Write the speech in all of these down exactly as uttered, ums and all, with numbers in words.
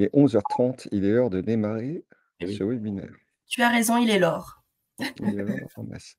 est onze heures trente, il est l'heure de démarrer Eh ce oui. webinaire. Tu as raison, il est l'or. Il est l'or en masse.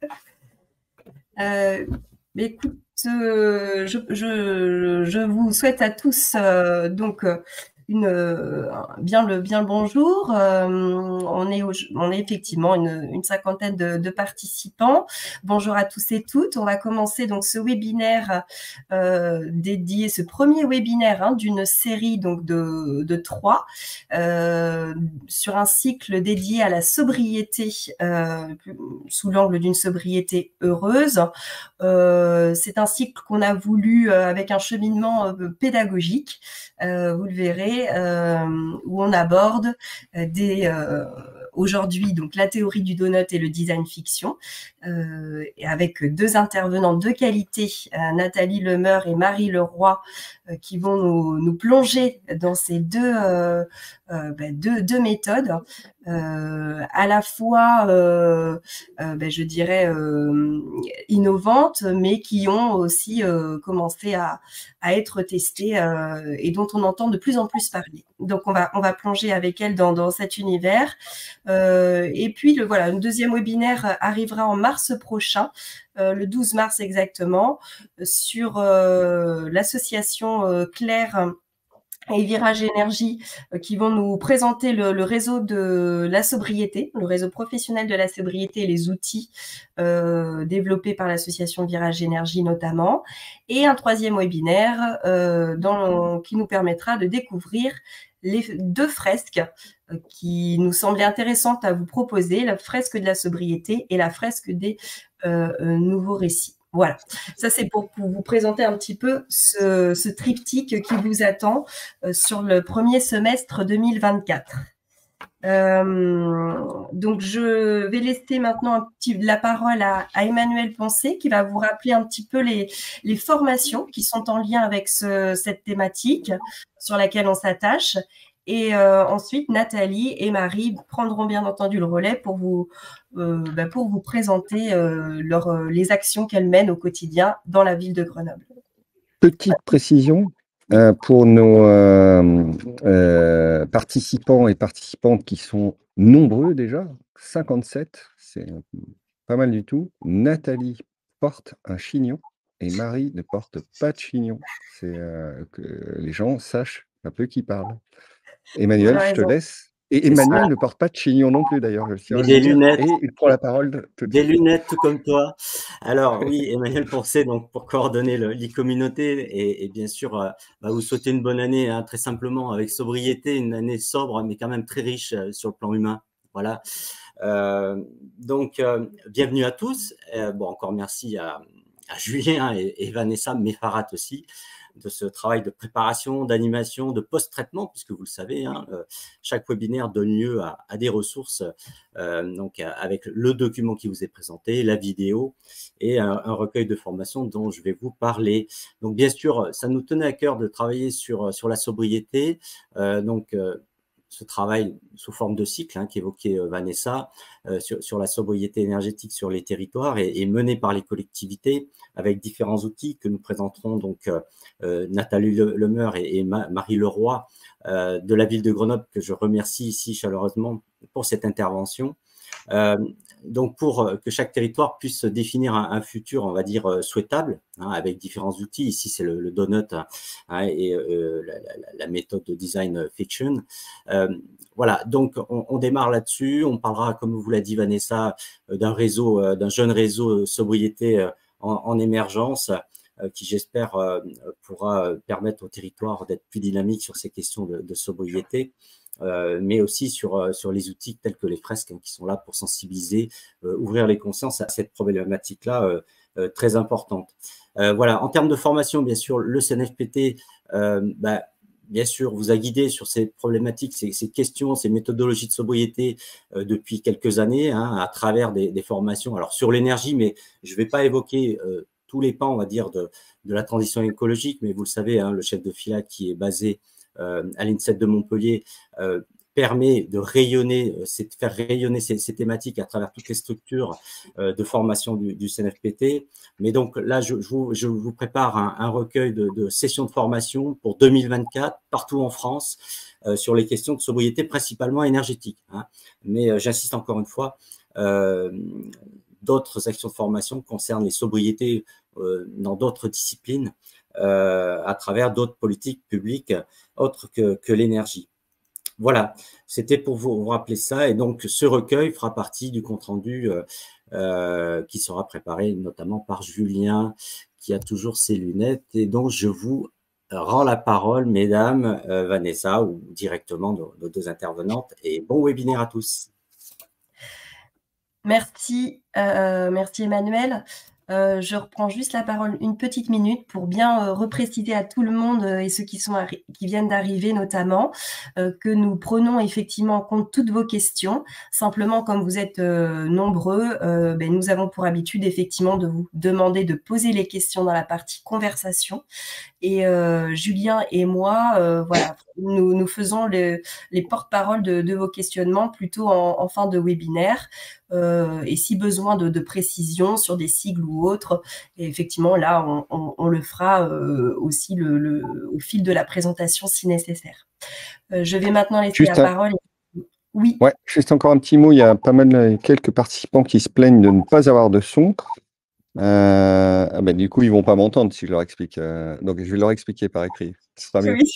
Euh, mais écoute, euh, je, je, je vous souhaite à tous euh, donc euh, une, euh, bien, le, bien le bonjour. Euh, on, est au, on est effectivement une, une cinquantaine de, de participants. Bonjour à tous et toutes. On va commencer donc ce webinaire euh, dédié, ce premier webinaire hein, d'une série donc de, de trois euh, sur un cycle dédié à la sobriété euh, sous l'angle d'une sobriété heureuse. Euh, c'est un cycle qu'on a voulu euh, avec un cheminement euh, pédagogique, euh, vous le verrez, euh, où on aborde euh, des euh, aujourd'hui donc la théorie du donut et le design fiction, euh, et avec deux intervenantes de qualité, euh, Nathalie Lemeur et Marie Leroy, euh, qui vont nous, nous plonger dans ces deux, euh, euh, ben, deux, deux méthodes, euh, à la fois, euh, euh, ben, je dirais, euh, innovantes, mais qui ont aussi euh, commencé à, à être testées euh, et dont on entend de plus en plus parler. Donc, on va, on va plonger avec elles dans, dans cet univers. Euh, et puis, le, voilà, un deuxième webinaire arrivera en mars prochain, euh, le douze mars exactement, sur euh, l'association euh, Claire et Virage Énergie euh, qui vont nous présenter le, le réseau de la sobriété, le réseau professionnel de la sobriété et les outils euh, développés par l'association Virage Énergie notamment. Et un troisième webinaire euh, dans, qui nous permettra de découvrir les deux fresques euh, qui nous semblaient intéressantes à vous proposer, la fresque de la sobriété et la fresque des euh, nouveaux récits. Voilà, ça c'est pour, pour vous présenter un petit peu ce, ce triptyque qui vous attend euh, sur le premier semestre deux mille vingt-quatre. Euh, donc je vais laisser maintenant un petit, la parole à, à Emmanuel Poncé qui va vous rappeler un petit peu les, les formations qui sont en lien avec ce, cette thématique sur laquelle on s'attache. Et euh, ensuite, Nathalie et Marie prendront bien entendu le relais pour vous, euh, bah pour vous présenter euh, leur, euh, les actions qu'elles mènent au quotidien dans la ville de Grenoble. Petite précision euh, pour nos euh, euh, participants et participantes qui sont nombreux déjà, cinquante-sept, c'est pas mal du tout. Nathalie porte un chignon et Marie ne porte pas de chignon. C'est euh, que les gens sachent un peu qui parle. Emmanuel, je te laisse. Et Emmanuel ne porte pas de chignon non plus d'ailleurs, je tiens à le des dire. lunettes. Et il prend la parole tout de Des suite. lunettes, tout comme toi. Alors oui, Emmanuel Poncé, donc pour coordonner l'e-communauté et, et bien sûr, euh, bah, vous souhaiter une bonne année, hein, très simplement, avec sobriété, une année sobre, mais quand même très riche euh, sur le plan humain. Voilà. Euh, donc, euh, bienvenue à tous. Euh, bon, encore merci à, à Julien et, et Vanessa, Mefarat aussi, de ce travail de préparation, d'animation, de post-traitement, puisque vous le savez, hein, euh, chaque webinaire donne lieu à, à des ressources, euh, donc avec le document qui vous est présenté, la vidéo et un, un recueil de formation dont je vais vous parler. Donc, bien sûr, ça nous tenait à cœur de travailler sur, sur la sobriété, euh, donc euh, ce travail sous forme de cycle hein, qu'évoquait euh, Vanessa euh, sur, sur la sobriété énergétique sur les territoires et, et mené par les collectivités avec différents outils que nous présenterons donc euh, euh, Nathalie Lemeur et, et Ma, Marie Leroy euh, de la ville de Grenoble que je remercie ici chaleureusement pour cette intervention. Euh, donc pour que chaque territoire puisse définir un, un futur, on va dire, euh, souhaitable, hein, avec différents outils. Ici, c'est le, le donut hein, et euh, la, la, la méthode de design fiction. Euh, voilà, donc on, on démarre là-dessus. On parlera, comme vous l'a dit Vanessa, d'un réseau, euh, d'un jeune réseau sobriété euh, en, en émergence, euh, qui j'espère euh, pourra permettre au territoire d'être plus dynamique sur ces questions de, de sobriété. Euh, mais aussi sur, euh, sur les outils tels que les fresques hein, qui sont là pour sensibiliser, euh, ouvrir les consciences à cette problématique-là euh, euh, très importante. Euh, voilà, en termes de formation, bien sûr, le C N F P T, euh, bah, bien sûr, vous a guidé sur ces problématiques, ces, ces questions, ces méthodologies de sobriété euh, depuis quelques années, hein, à travers des, des formations. Alors, sur l'énergie, mais je ne vais pas évoquer euh, tous les pans, on va dire, de, de la transition écologique, mais vous le savez, hein, le chef de fila qui est basé Euh, à l'INSET de Montpellier, euh, permet de rayonner, c'est de faire rayonner ces, ces thématiques à travers toutes les structures euh, de formation du, du C N F P T. Mais donc là, je, je, vous, je vous prépare un, un recueil de, de sessions de formation pour deux mille vingt-quatre, partout en France, euh, sur les questions de sobriété, principalement énergétique. Hein. Mais euh, j'insiste encore une fois, euh, d'autres actions de formation concernent les sobriétés euh, dans d'autres disciplines, euh, à travers d'autres politiques publiques autres que, que l'énergie. Voilà, c'était pour vous rappeler ça. Et donc, ce recueil fera partie du compte-rendu euh, euh, qui sera préparé notamment par Julien, qui a toujours ses lunettes. Et donc, je vous rends la parole, mesdames, euh, Vanessa, ou directement nos, nos deux intervenantes. Et bon webinaire à tous. Merci, euh, merci Emmanuel. Euh, je reprends juste la parole une petite minute pour bien euh, repréciser à tout le monde euh, et ceux qui, sont qui viennent d'arriver notamment euh, que nous prenons effectivement en compte toutes vos questions. Simplement, comme vous êtes euh, nombreux, euh, ben, nous avons pour habitude effectivement de vous demander de poser les questions dans la partie conversation. Et euh, Julien et moi, euh, voilà, nous, nous faisons le, les porte-paroles de, de vos questionnements plutôt en, en fin de webinaire. Euh, et si besoin de, de précision sur des sigles ou autres, et effectivement, là, on, on, on le fera euh, aussi le, le, au fil de la présentation si nécessaire. Euh, je vais maintenant laisser Juste la un... parole. Oui. Ouais, juste encore un petit mot. Il y a pas mal, quelques participants qui se plaignent de ne pas avoir de son. Euh, ah ben, du coup, ils vont pas m'entendre si je leur explique. Euh, donc, je vais leur expliquer par écrit. Ce sera mieux. Oui.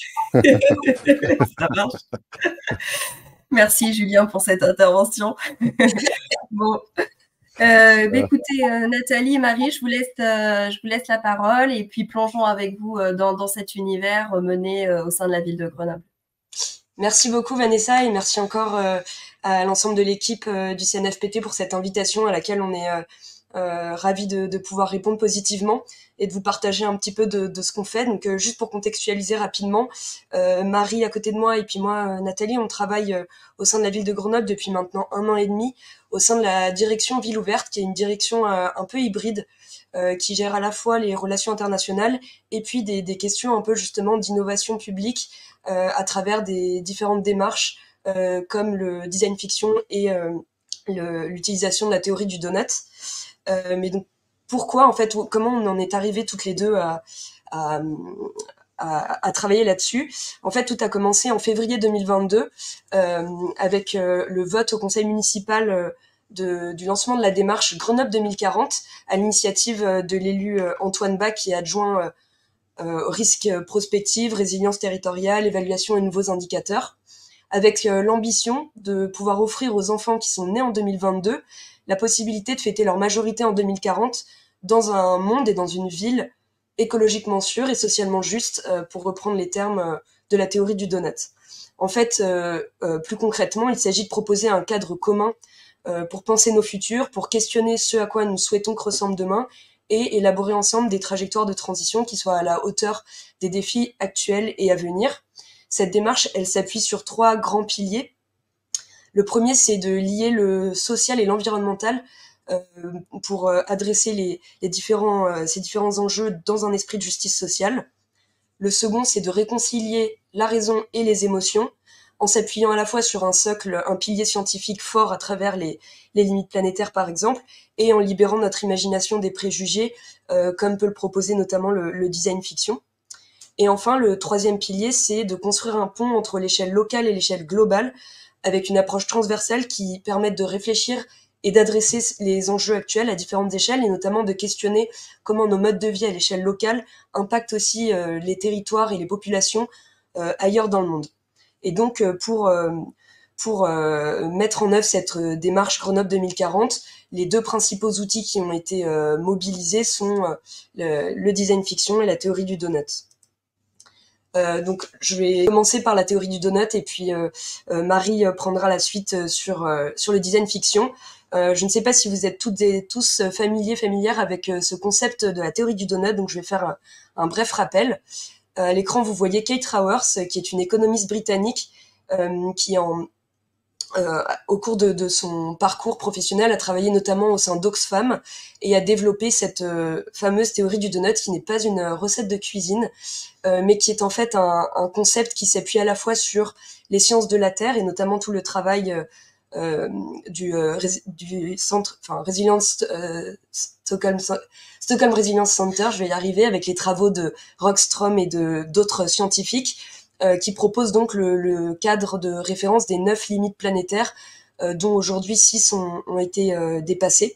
Ça marche. Merci Julien pour cette intervention. Bon, euh, bah, écoutez, euh, Nathalie et Marie, je vous laisse, euh, je vous laisse la parole et puis plongeons avec vous euh, dans, dans cet univers euh, mené euh, au sein de la ville de Grenoble. Merci beaucoup Vanessa et merci encore euh, à l'ensemble de l'équipe euh, du C N F P T pour cette invitation à laquelle on est euh, euh, ravis de, de pouvoir répondre positivement et de vous partager un petit peu de, de ce qu'on fait. Donc euh, juste pour contextualiser rapidement, euh, Marie à côté de moi et puis moi euh, Nathalie, on travaille euh, au sein de la ville de Grenoble depuis maintenant un an et demi au sein de la direction Ville Ouverte, qui est une direction euh, un peu hybride euh, qui gère à la fois les relations internationales et puis des, des questions un peu justement d'innovation publique euh, à travers des différentes démarches euh, comme le design fiction et euh, le, l'utilisation de la théorie du donut. Euh, mais donc pourquoi en fait, comment on en est arrivé toutes les deux à, à, à, à travailler là-dessus. En fait, tout a commencé en février deux mille vingt-deux euh, avec euh, le vote au conseil municipal euh, de, du lancement de la démarche Grenoble deux mille quarante à l'initiative euh, de l'élu euh, Antoine Bach qui est adjoint euh, euh, risque prospective, résilience territoriale, évaluation et nouveaux indicateurs, avec euh, l'ambition de pouvoir offrir aux enfants qui sont nés en deux mille vingt-deux la possibilité de fêter leur majorité en deux mille quarante dans un monde et dans une ville écologiquement sûre et socialement juste, euh, pour reprendre les termes euh, de la théorie du donut. En fait, euh, euh, plus concrètement, il s'agit de proposer un cadre commun euh, pour penser nos futurs, pour questionner ce à quoi nous souhaitons que ressemble demain et élaborer ensemble des trajectoires de transition qui soient à la hauteur des défis actuels et à venir. Cette démarche, elle s'appuie sur trois grands piliers. Le premier, c'est de lier le social et l'environnemental euh, pour euh, adresser les, les différents, euh, ces différents enjeux dans un esprit de justice sociale. Le second, c'est de réconcilier la raison et les émotions en s'appuyant à la fois sur un socle, un pilier scientifique fort à travers les, les limites planétaires par exemple, et en libérant notre imagination des préjugés, euh, comme peut le proposer notamment le, le design fiction. Et enfin, le troisième pilier, c'est de construire un pont entre l'échelle locale et l'échelle globale, avec une approche transversale qui permette de réfléchir et d'adresser les enjeux actuels à différentes échelles, et notamment de questionner comment nos modes de vie à l'échelle locale impactent aussi euh, les territoires et les populations euh, ailleurs dans le monde. Et donc, euh, pour, euh, pour euh, mettre en œuvre cette euh, démarche Grenoble deux mille quarante, les deux principaux outils qui ont été euh, mobilisés sont euh, le, le design fiction et la théorie du donut. Euh, donc, je vais commencer par la théorie du donut et puis euh, euh, Marie prendra la suite sur euh, sur le design fiction. Euh, je ne sais pas si vous êtes toutes et tous familiers, familières avec euh, ce concept de la théorie du donut, donc je vais faire un, un bref rappel. Euh, à l'écran, vous voyez Kate Raworth, qui est une économiste britannique euh, qui en euh, au cours de, de son parcours professionnel, a travaillé notamment au sein d'Oxfam et a développé cette euh, fameuse théorie du donut qui n'est pas une recette de cuisine, euh, mais qui est en fait un, un concept qui s'appuie à la fois sur les sciences de la Terre et notamment tout le travail euh, euh, du, euh, du centre, enfin Resilience euh, Stockholm, Stockholm Resilience Center, je vais y arriver, avec les travaux de Rockström et de d'autres scientifiques euh, qui proposent donc le, le cadre de référence des neuf limites planétaires, euh, dont aujourd'hui six ont, ont été euh, dépassées.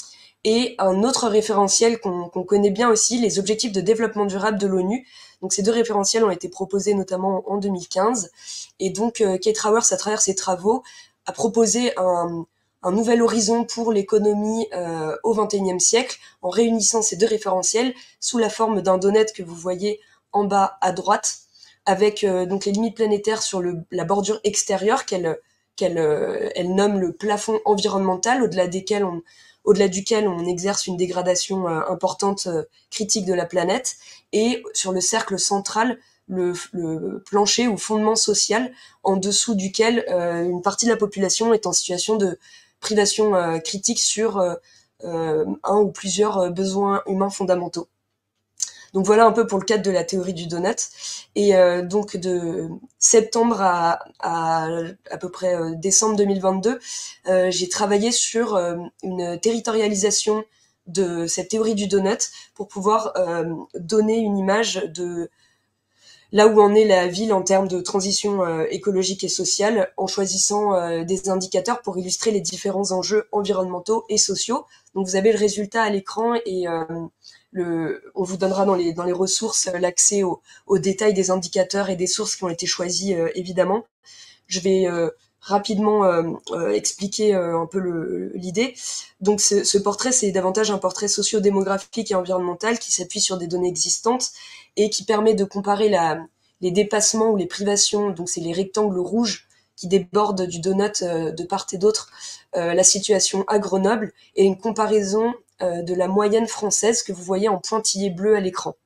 Et un autre référentiel qu'on qu'on connaît bien aussi, les objectifs de développement durable de l'ONU. Donc ces deux référentiels ont été proposés notamment en deux mille quinze. Et donc euh, Kate Raworth, à travers ses travaux, a proposé un, un nouvel horizon pour l'économie euh, au vingt et unième siècle, en réunissant ces deux référentiels sous la forme d'un donut que vous voyez en bas à droite, avec euh, donc les limites planétaires sur le, la bordure extérieure qu'elle qu'elle euh, elle nomme le plafond environnemental, au-delà desquels on au-delà duquel on exerce une dégradation euh, importante, euh, critique de la planète, et sur le cercle central, le, le plancher ou fondement social, en dessous duquel euh, une partie de la population est en situation de privation euh, critique sur euh, euh, un ou plusieurs besoins humains fondamentaux. Donc voilà un peu pour le cadre de la théorie du donut. Et euh, donc de septembre à à, à peu près euh, décembre deux mille vingt-deux, euh, j'ai travaillé sur euh, une territorialisation de cette théorie du donut pour pouvoir euh, donner une image de là où en est la ville en termes de transition euh, écologique et sociale, en choisissant euh, des indicateurs pour illustrer les différents enjeux environnementaux et sociaux. Donc vous avez le résultat à l'écran et euh, le, on vous donnera dans les, dans les ressources l'accès au, au détail des indicateurs et des sources qui ont été choisies, euh, évidemment. Je vais euh, rapidement euh, euh, expliquer euh, un peu le, l'idée. Donc ce, ce portrait, c'est davantage un portrait socio-démographique et environnemental qui s'appuie sur des données existantes et qui permet de comparer la, les dépassements ou les privations, donc c'est les rectangles rouges qui débordent du donut euh, de part et d'autre, euh, la situation à Grenoble, et une comparaison euh, de la moyenne française que vous voyez en pointillé bleu à l'écran.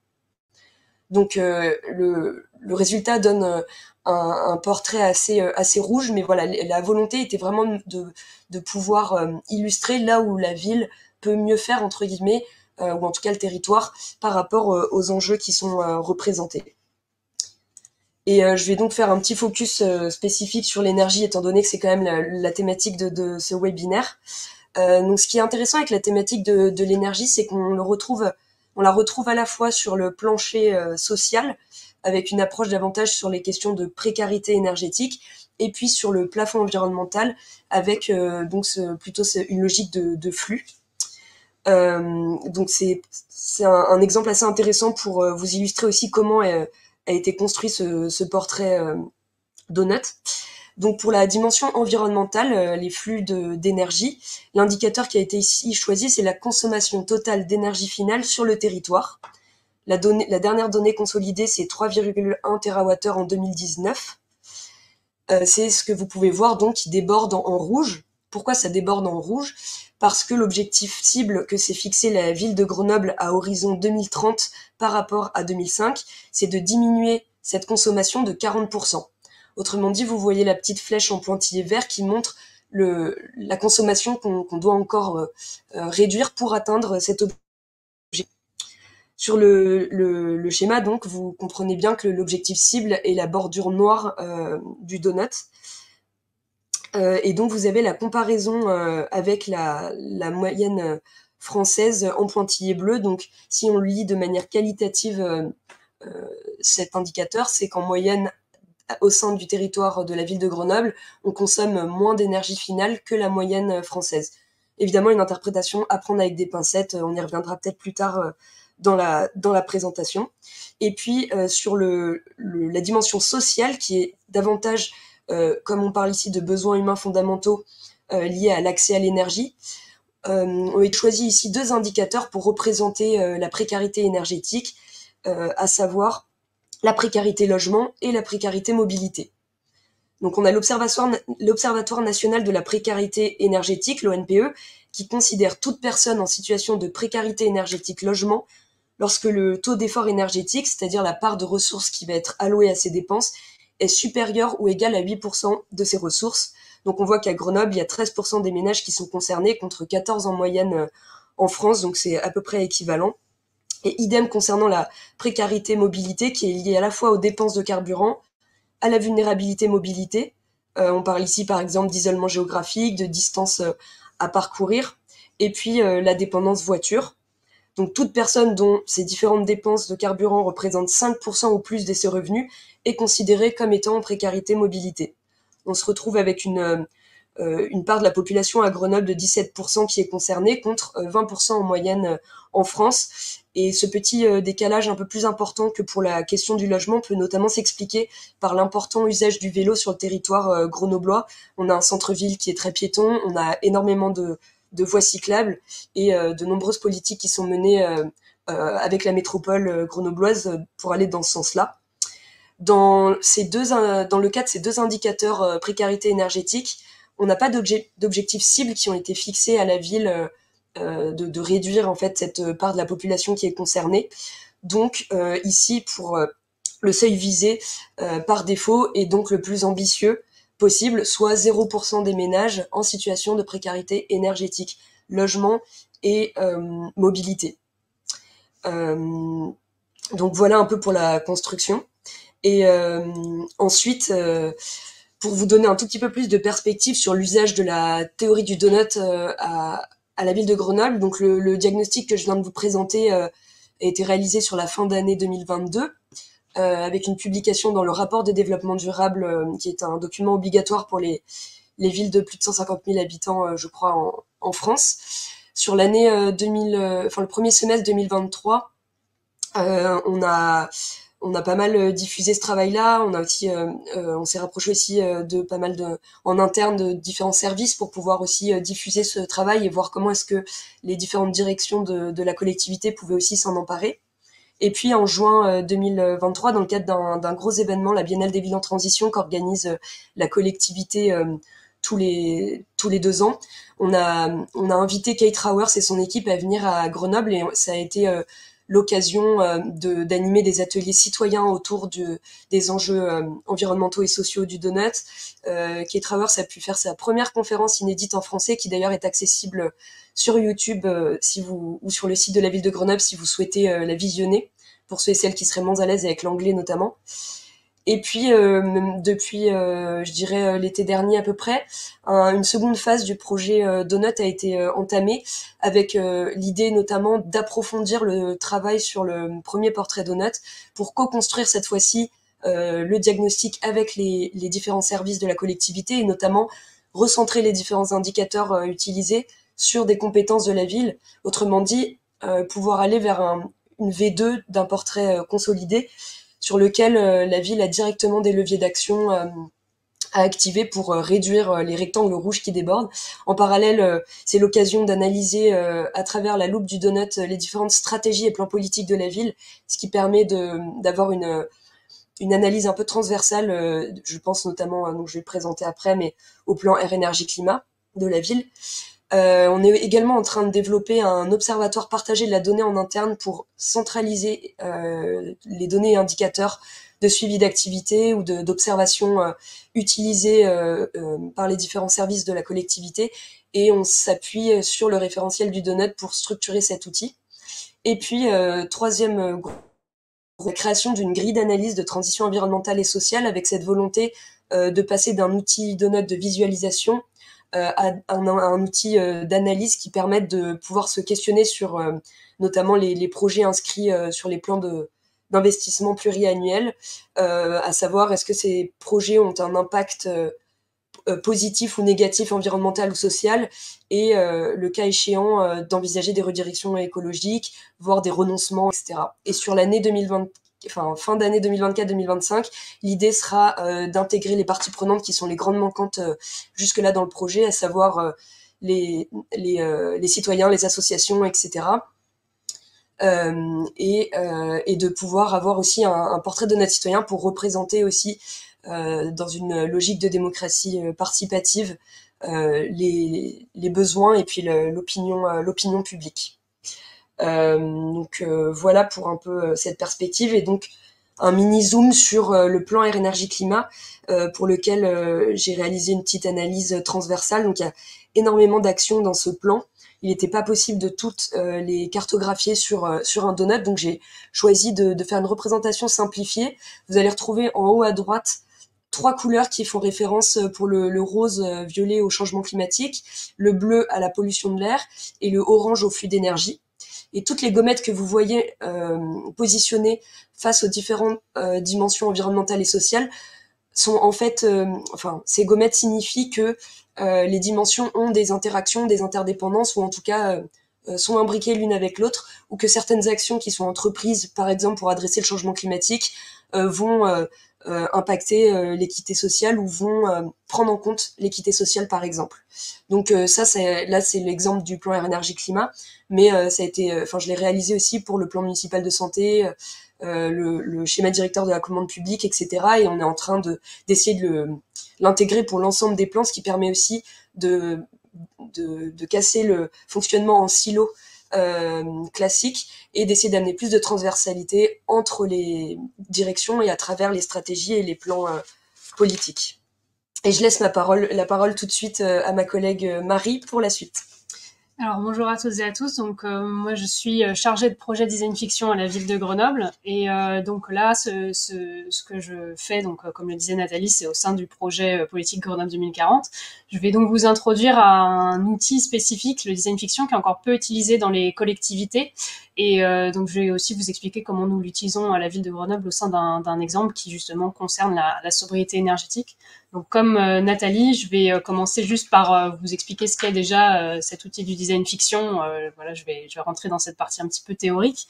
Donc euh, le, le résultat donne euh, un, un portrait assez, euh, assez rouge, mais voilà, la volonté était vraiment de, de pouvoir euh, illustrer là où la ville peut mieux faire, entre guillemets, euh, ou en tout cas le territoire, par rapport euh, aux enjeux qui sont euh, représentés. Et euh, je vais donc faire un petit focus euh, spécifique sur l'énergie, étant donné que c'est quand même la, la thématique de, de ce webinaire. Euh, donc ce qui est intéressant avec la thématique de, de l'énergie, c'est qu'on le retrouve, on la retrouve à la fois sur le plancher euh, social, avec une approche davantage sur les questions de précarité énergétique, et puis sur le plafond environnemental, avec euh, donc ce, plutôt une logique de, de flux. Euh, donc c'est c'est un, un exemple assez intéressant pour euh, vous illustrer aussi comment euh, a été construit ce, ce portrait euh, donut. Donc pour la dimension environnementale, euh, les flux de, d'énergie, l'indicateur qui a été ici choisi, c'est la consommation totale d'énergie finale sur le territoire. La, donnée, la dernière donnée consolidée, c'est trois virgule un térawattheures en deux mille dix-neuf. Euh, c'est ce que vous pouvez voir donc qui déborde en, en rouge. Pourquoi ça déborde en rouge ? Parce que l'objectif cible que s'est fixé la ville de Grenoble à horizon deux mille trente par rapport à deux mille cinq, c'est de diminuer cette consommation de quarante pour cent. Autrement dit, vous voyez la petite flèche en pointillé vert qui montre le, la consommation qu'on, qu'on doit encore euh, réduire pour atteindre cet objectif. Sur le, le, le schéma, donc, vous comprenez bien que l'objectif cible est la bordure noire euh, du donut. Euh, et donc, vous avez la comparaison euh, avec la, la moyenne française en pointillé bleu. Donc, si on lit de manière qualitative euh, euh, cet indicateur, c'est qu'en moyenne, au sein du territoire de la ville de Grenoble, on consomme moins d'énergie finale que la moyenne française. Évidemment, une interprétation à prendre avec des pincettes, on y reviendra peut-être plus tard dans la, dans la présentation. Et puis, euh, sur le, le, la dimension sociale, qui est davantage, euh, comme on parle ici de besoins humains fondamentaux euh, liés à l'accès à l'énergie, euh, on a choisi ici deux indicateurs pour représenter euh, la précarité énergétique, euh, à savoir la précarité logement et la précarité mobilité. Donc on a l'Observatoire, l'Observatoire national de la précarité énergétique, l'O N P E, qui considère toute personne en situation de précarité énergétique logement lorsque le taux d'effort énergétique, c'est-à-dire la part de ressources qui va être allouée à ces dépenses, est supérieur ou égal à huit pour cent de ces ressources, Donc on voit qu'à Grenoble, il y a treize pour cent des ménages qui sont concernés contre quatorze en moyenne euh, en France, donc c'est à peu près équivalent. Et idem concernant la précarité mobilité qui est liée à la fois aux dépenses de carburant, à la vulnérabilité mobilité. Euh, on parle ici par exemple d'isolement géographique, de distance euh, à parcourir, et puis euh, la dépendance voiture. Donc toute personne dont ces différentes dépenses de carburant représentent cinq pour cent ou plus de ses revenus est considérée comme étant en précarité mobilité. On se retrouve avec une, euh, une part de la population à Grenoble de dix-sept pour cent qui est concernée contre euh, vingt pour cent en moyenne euh, en France. Et ce petit euh, décalage un peu plus important que pour la question du logement peut notamment s'expliquer par l'important usage du vélo sur le territoire euh, grenoblois. On a un centre-ville qui est très piéton, on a énormément de de voies cyclables et euh, de nombreuses politiques qui sont menées euh, euh, avec la métropole euh, grenobloise pour aller dans ce sens-là. Dans, ces deux, euh, dans le cas de ces deux indicateurs euh, précarité énergétique, on n'a pas d'objectifs cibles qui ont été fixés à la ville euh, de, de réduire en fait cette part de la population qui est concernée. Donc euh, ici, pour euh, le seuil visé euh, par défaut est donc le plus ambitieux possible, soit zéro pour cent des ménages en situation de précarité énergétique, logement et euh, mobilité. Euh, donc voilà un peu pour la construction. Et euh, ensuite, euh, pour vous donner un tout petit peu plus de perspective sur l'usage de la théorie du donut euh, à, à la ville de Grenoble, donc le, le diagnostic que je viens de vous présenter euh, a été réalisé sur la fin d'année deux mille vingt-deux. Euh, avec une publication dans le rapport de développement durable, euh, qui est un document obligatoire pour les, les villes de plus de cent cinquante mille habitants, euh, je crois, en, en France. Sur l'année euh, deux mille, euh, enfin le premier semestre deux mille vingt-trois, euh, on a on a pas mal euh, diffusé ce travail-là. On a aussi, euh, euh, on s'est rapproché aussi euh, de pas mal de en interne de différents services pour pouvoir aussi euh, diffuser ce travail et voir comment est-ce que les différentes directions de, de la collectivité pouvaient aussi s'en emparer. Et puis en juin deux mille vingt-trois, dans le cadre d'un, d'un gros événement, la Biennale des villes en transition qu'organise la collectivité euh, tous les tous les deux ans, on a on a invité Kate Rowers et son équipe à venir à Grenoble et ça a été euh, l'occasion euh, de d'animer des ateliers citoyens autour de des enjeux euh, environnementaux et sociaux du donut. Euh, Kate Rowers a pu faire sa première conférence inédite en français, qui d'ailleurs est accessible sur YouTube euh, si vous ou sur le site de la ville de Grenoble si vous souhaitez euh, la visionner, pour ceux et celles qui seraient moins à l'aise avec l'anglais notamment. Et puis euh, depuis euh, je dirais euh, l'été dernier à peu près, un, une seconde phase du projet euh, Donut a été euh, entamée avec euh, l'idée notamment d'approfondir le travail sur le premier portrait Donut pour co-construire cette fois-ci euh, le diagnostic avec les, les différents services de la collectivité et notamment recentrer les différents indicateurs euh, utilisés sur des compétences de la ville, autrement dit, euh, pouvoir aller vers un, une V deux d'un portrait euh, consolidé sur lequel euh, la ville a directement des leviers d'action euh, à activer pour euh, réduire euh, les rectangles rouges qui débordent. En parallèle, euh, c'est l'occasion d'analyser euh, à travers la loupe du donut euh, les différentes stratégies et plans politiques de la ville, ce qui permet de, d'avoir une, une analyse un peu transversale, euh, je pense notamment, euh, donc je vais le présenter après, mais au plan air, énergie, climat de la ville. Euh, on est également en train de développer un observatoire partagé de la donnée en interne pour centraliser euh, les données et indicateurs de suivi d'activité ou de, d'observation euh, utilisés euh, euh, par les différents services de la collectivité, et on s'appuie sur le référentiel du donut pour structurer cet outil. Et puis, euh, troisième groupe, la création d'une grille d'analyse de transition environnementale et sociale avec cette volonté euh, de passer d'un outil donut de visualisation Euh, à un, un outil euh, d'analyse qui permette de pouvoir se questionner sur euh, notamment les, les projets inscrits euh, sur les plans de, d'investissement pluriannuels, euh, à savoir est-ce que ces projets ont un impact euh, positif ou négatif environnemental ou social, et euh, le cas échéant euh, d'envisager des redirections écologiques, voire des renoncements, et cetera. Et sur l'année deux mille vingt, enfin fin d'année deux mille vingt-quatre deux mille vingt-cinq, l'idée sera euh, d'intégrer les parties prenantes qui sont les grandes manquantes euh, jusque-là dans le projet, à savoir euh, les, les, euh, les citoyens, les associations, et cetera. Euh, et, euh, et de pouvoir avoir aussi un, un portrait de notre citoyen pour représenter aussi, euh, dans une logique de démocratie euh, participative, euh, les, les besoins et puis le, l'opinion, euh, l'opinion publique. Euh, donc euh, voilà pour un peu euh, cette perspective. Et donc un mini zoom sur euh, le plan air énergie climat euh, pour lequel euh, j'ai réalisé une petite analyse transversale. Donc il y a énormément d'actions dans ce plan. Il n'était pas possible de toutes euh, les cartographier sur euh, sur un donut, donc j'ai choisi de, de faire une représentation simplifiée. Vous allez retrouver en haut à droite trois couleurs qui font référence pour le, le rose euh, violet au changement climatique, le bleu à la pollution de l'air et le orange au flux d'énergie. Et toutes les gommettes que vous voyez euh, positionnées face aux différentes euh, dimensions environnementales et sociales sont en fait, euh, enfin, ces gommettes signifient que euh, les dimensions ont des interactions, des interdépendances, ou en tout cas euh, sont imbriquées l'une avec l'autre, ou que certaines actions qui sont entreprises, par exemple pour adresser le changement climatique, euh, vont euh, euh, impacter euh, l'équité sociale ou vont euh, prendre en compte l'équité sociale, par exemple. Donc euh, ça, c'est, là, c'est l'exemple du plan Air Énergie Climat, mais euh, ça a été, enfin, euh, je l'ai réalisé aussi pour le plan municipal de santé. Euh, Euh, le, le schéma directeur de la commande publique, et cetera. Et on est en train de d'essayer de le, l'intégrer pour l'ensemble des plans, ce qui permet aussi de de, de casser le fonctionnement en silo euh, classique et d'essayer d'amener plus de transversalité entre les directions et à travers les stratégies et les plans euh, politiques. Et je laisse ma parole, la parole tout de suite euh, à ma collègue Marie pour la suite. Alors bonjour à toutes et à tous, donc euh, moi je suis chargée de projet design fiction à la ville de Grenoble et euh, donc là ce, ce, ce que je fais, donc euh, comme le disait Nathalie, c'est au sein du projet euh, politique Grenoble deux mille quarante. Je vais donc vous introduire à un outil spécifique, le design fiction, qui est encore peu utilisé dans les collectivités et euh, donc je vais aussi vous expliquer comment nous l'utilisons à la ville de Grenoble au sein d'un, d'un exemple qui justement concerne la, la sobriété énergétique. Donc comme euh, Nathalie, je vais euh, commencer juste par euh, vous expliquer ce qu'est déjà euh, cet outil du design fiction. Euh, voilà, je vais, je vais rentrer dans cette partie un petit peu théorique.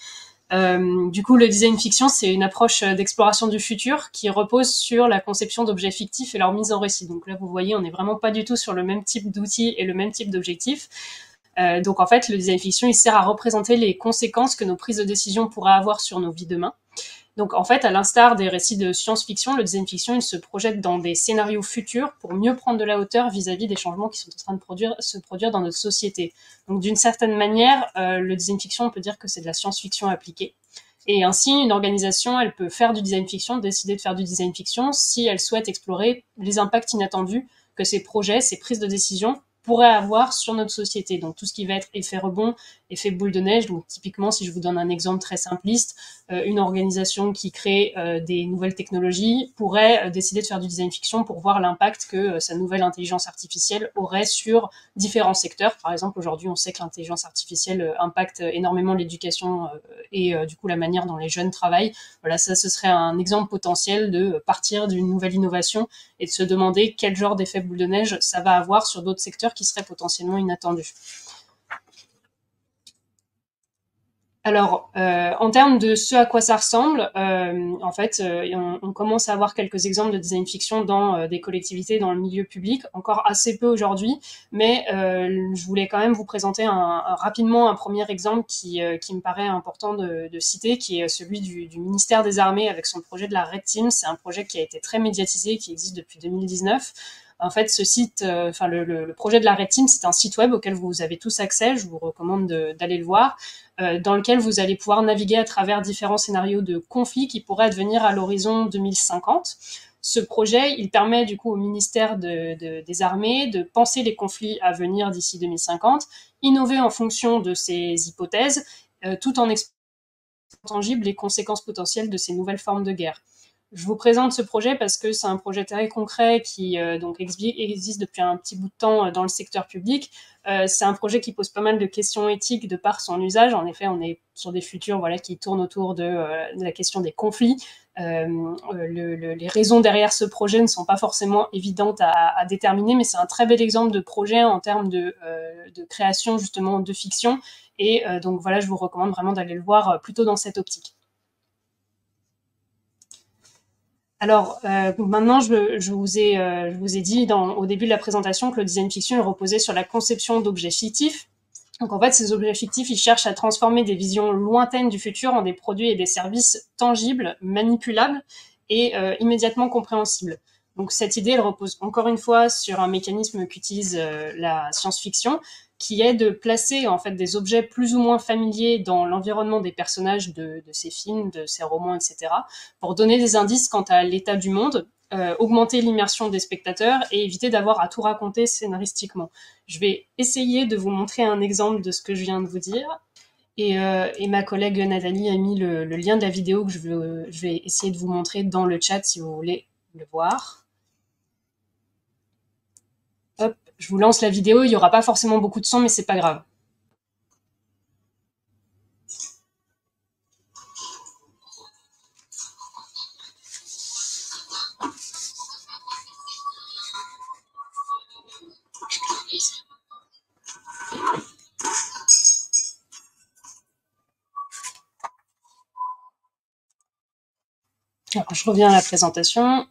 Euh, du coup, le design fiction, c'est une approche d'exploration du futur qui repose sur la conception d'objets fictifs et leur mise en récit. Donc là, vous voyez, on n'est vraiment pas du tout sur le même type d'outils et le même type d'objectifs. Euh, donc en fait, le design fiction, il sert à représenter les conséquences que nos prises de décision pourraient avoir sur nos vies demain. Donc en fait, à l'instar des récits de science-fiction, le design fiction, il se projette dans des scénarios futurs pour mieux prendre de la hauteur vis-à-vis des changements qui sont en train de produire, se produire dans notre société. Donc d'une certaine manière, euh, le design fiction, on peut dire que c'est de la science-fiction appliquée. Et ainsi, une organisation, elle peut faire du design fiction, décider de faire du design fiction si elle souhaite explorer les impacts inattendus que ces projets, ces prises de décision pourrait avoir sur notre société. Donc tout ce qui va être effet rebond, effet boule de neige. Donc typiquement, si je vous donne un exemple très simpliste, euh, une organisation qui crée euh, des nouvelles technologies pourrait euh, décider de faire du design fiction pour voir l'impact que euh, sa nouvelle intelligence artificielle aurait sur différents secteurs. Par exemple, aujourd'hui, on sait que l'intelligence artificielle euh, impacte énormément l'éducation euh, et euh, du coup la manière dont les jeunes travaillent. Voilà, ça, ce serait un exemple potentiel de partir d'une nouvelle innovation et de se demander quel genre d'effet boule de neige ça va avoir sur d'autres secteurs qui seraient potentiellement inattendus. Alors, euh, en termes de ce à quoi ça ressemble, euh, en fait, euh, on, on commence à avoir quelques exemples de design fiction dans euh, des collectivités, dans le milieu public, encore assez peu aujourd'hui, mais euh, je voulais quand même vous présenter un, un, rapidement un premier exemple qui, euh, qui me paraît important de, de citer, qui est celui du, du ministère des Armées avec son projet de la Red Team. C'est un projet qui a été très médiatisé, qui existe depuis deux mille dix-neuf. En fait, ce site, enfin euh, le, le, le projet de la Red Team, c'est un site web auquel vous avez tous accès. Je vous recommande de, d'aller le voir, euh, dans lequel vous allez pouvoir naviguer à travers différents scénarios de conflits qui pourraient advenir à l'horizon deux mille cinquante. Ce projet, il permet du coup au ministère de, de, des Armées de penser les conflits à venir d'ici deux mille cinquante, innover en fonction de ces hypothèses, euh, tout en explorant tangible les conséquences potentielles de ces nouvelles formes de guerre. Je vous présente ce projet parce que c'est un projet très concret qui euh, donc existe depuis un petit bout de temps dans le secteur public. Euh, c'est un projet qui pose pas mal de questions éthiques de par son usage. En effet, on est sur des futurs voilà, qui tournent autour de, euh, de la question des conflits. Euh, le, le, les raisons derrière ce projet ne sont pas forcément évidentes à, à déterminer, mais c'est un très bel exemple de projet en termes de, euh, de création justement de fiction. Et euh, donc voilà, je vous recommande vraiment d'aller le voir plutôt dans cette optique. Alors euh, maintenant, je, je, vous ai, euh, je vous ai dit dans, au début de la présentation que le design fiction est reposé sur la conception d'objets fictifs. Donc en fait, ces objets fictifs, ils cherchent à transformer des visions lointaines du futur en des produits et des services tangibles, manipulables et euh, immédiatement compréhensibles. Donc cette idée, elle repose encore une fois sur un mécanisme qu'utilise euh, la science-fiction, qui est de placer en fait des objets plus ou moins familiers dans l'environnement des personnages de, de ces films, de ces romans, et cetera, pour donner des indices quant à l'état du monde, euh, augmenter l'immersion des spectateurs et éviter d'avoir à tout raconter scénaristiquement. Je vais essayer de vous montrer un exemple de ce que je viens de vous dire. Et, euh, et ma collègue Nathalie a mis le, le lien de la vidéo que je, veux, je vais essayer de vous montrer dans le chat si vous voulez le voir. Hop, je vous lance la vidéo, il n'y aura pas forcément beaucoup de son, mais c'est pas grave. Alors, je reviens à la présentation.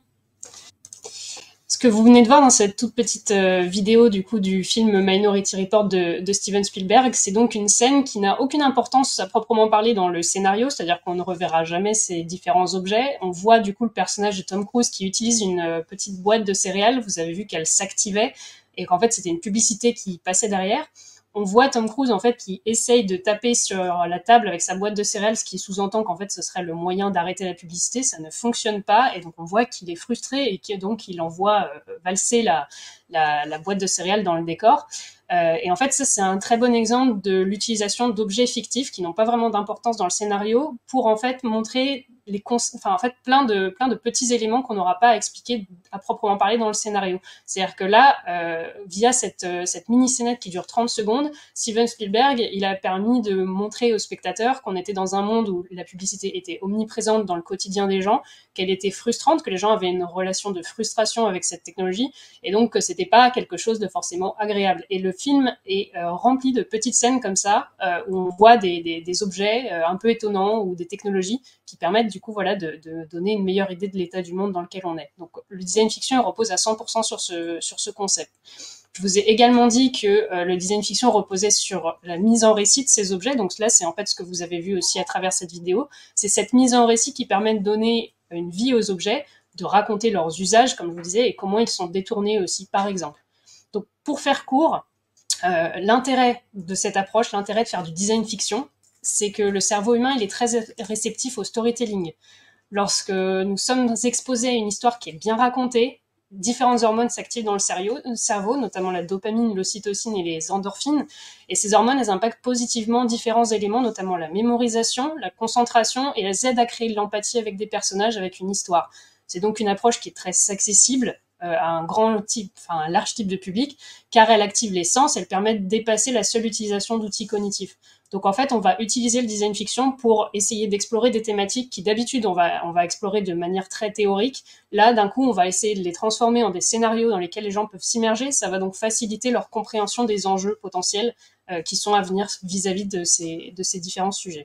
Ce que vous venez de voir dans cette toute petite euh, vidéo du coup du film Minority Report de, de Steven Spielberg, c'est donc une scène qui n'a aucune importance à proprement parler dans le scénario, c'est-à-dire qu'on ne reverra jamais ces différents objets. On voit du coup le personnage de Tom Cruise qui utilise une euh, petite boîte de céréales, vous avez vu qu'elle s'activait et qu'en fait c'était une publicité qui passait derrière. On voit Tom Cruise en fait qui essaye de taper sur la table avec sa boîte de céréales, ce qui sous-entend qu'en fait ce serait le moyen d'arrêter la publicité. Ça ne fonctionne pas et donc on voit qu'il est frustré et que donc il envoie euh, valser la, la, la boîte de céréales dans le décor. Euh, et en fait ça c'est un très bon exemple de l'utilisation d'objets fictifs qui n'ont pas vraiment d'importance dans le scénario pour en fait montrer les cons enfin en fait plein de plein de petits éléments qu'on n'aura pas à expliquer à proprement parler dans le scénario. C'est-à-dire que là, euh, via cette euh, cette mini scénette qui dure trente secondes, Steven Spielberg, il a permis de montrer aux spectateurs qu'on était dans un monde où la publicité était omniprésente dans le quotidien des gens, qu'elle était frustrante, que les gens avaient une relation de frustration avec cette technologie, et donc que c'était pas quelque chose de forcément agréable. Et le film est euh, rempli de petites scènes comme ça, euh, où on voit des, des, des objets euh, un peu étonnants ou des technologies qui permettent du coup voilà de, de donner une meilleure idée de l'état du monde dans lequel on est. Donc le design fiction repose à cent pour cent sur ce sur ce concept. Je vous ai également dit que euh, le design fiction reposait sur la mise en récit de ces objets. Donc là, c'est en fait ce que vous avez vu aussi à travers cette vidéo. C'est cette mise en récit qui permet de donner une vie aux objets, de raconter leurs usages, comme je vous disais, et comment ils sont détournés aussi, par exemple. Donc pour faire court, euh, l'intérêt de cette approche, l'intérêt de faire du design fiction, c'est que le cerveau humain, il est très réceptif au storytelling. Lorsque nous sommes exposés à une histoire qui est bien racontée, différentes hormones s'activent dans le cerveau, notamment la dopamine, l'ocytocine et les endorphines. Et ces hormones, elles impactent positivement différents éléments, notamment la mémorisation, la concentration, et elles aident à créer de l'empathie avec des personnages, avec une histoire. C'est donc une approche qui est très accessible euh, à un grand type, enfin un large type de public, car elle active les sens, elle permet de dépasser la seule utilisation d'outils cognitifs. Donc en fait, on va utiliser le design fiction pour essayer d'explorer des thématiques qui d'habitude on va on va explorer de manière très théorique. Là, d'un coup, on va essayer de les transformer en des scénarios dans lesquels les gens peuvent s'immerger. Ça va donc faciliter leur compréhension des enjeux potentiels euh, qui sont à venir vis-à-vis de ces de ces différents sujets.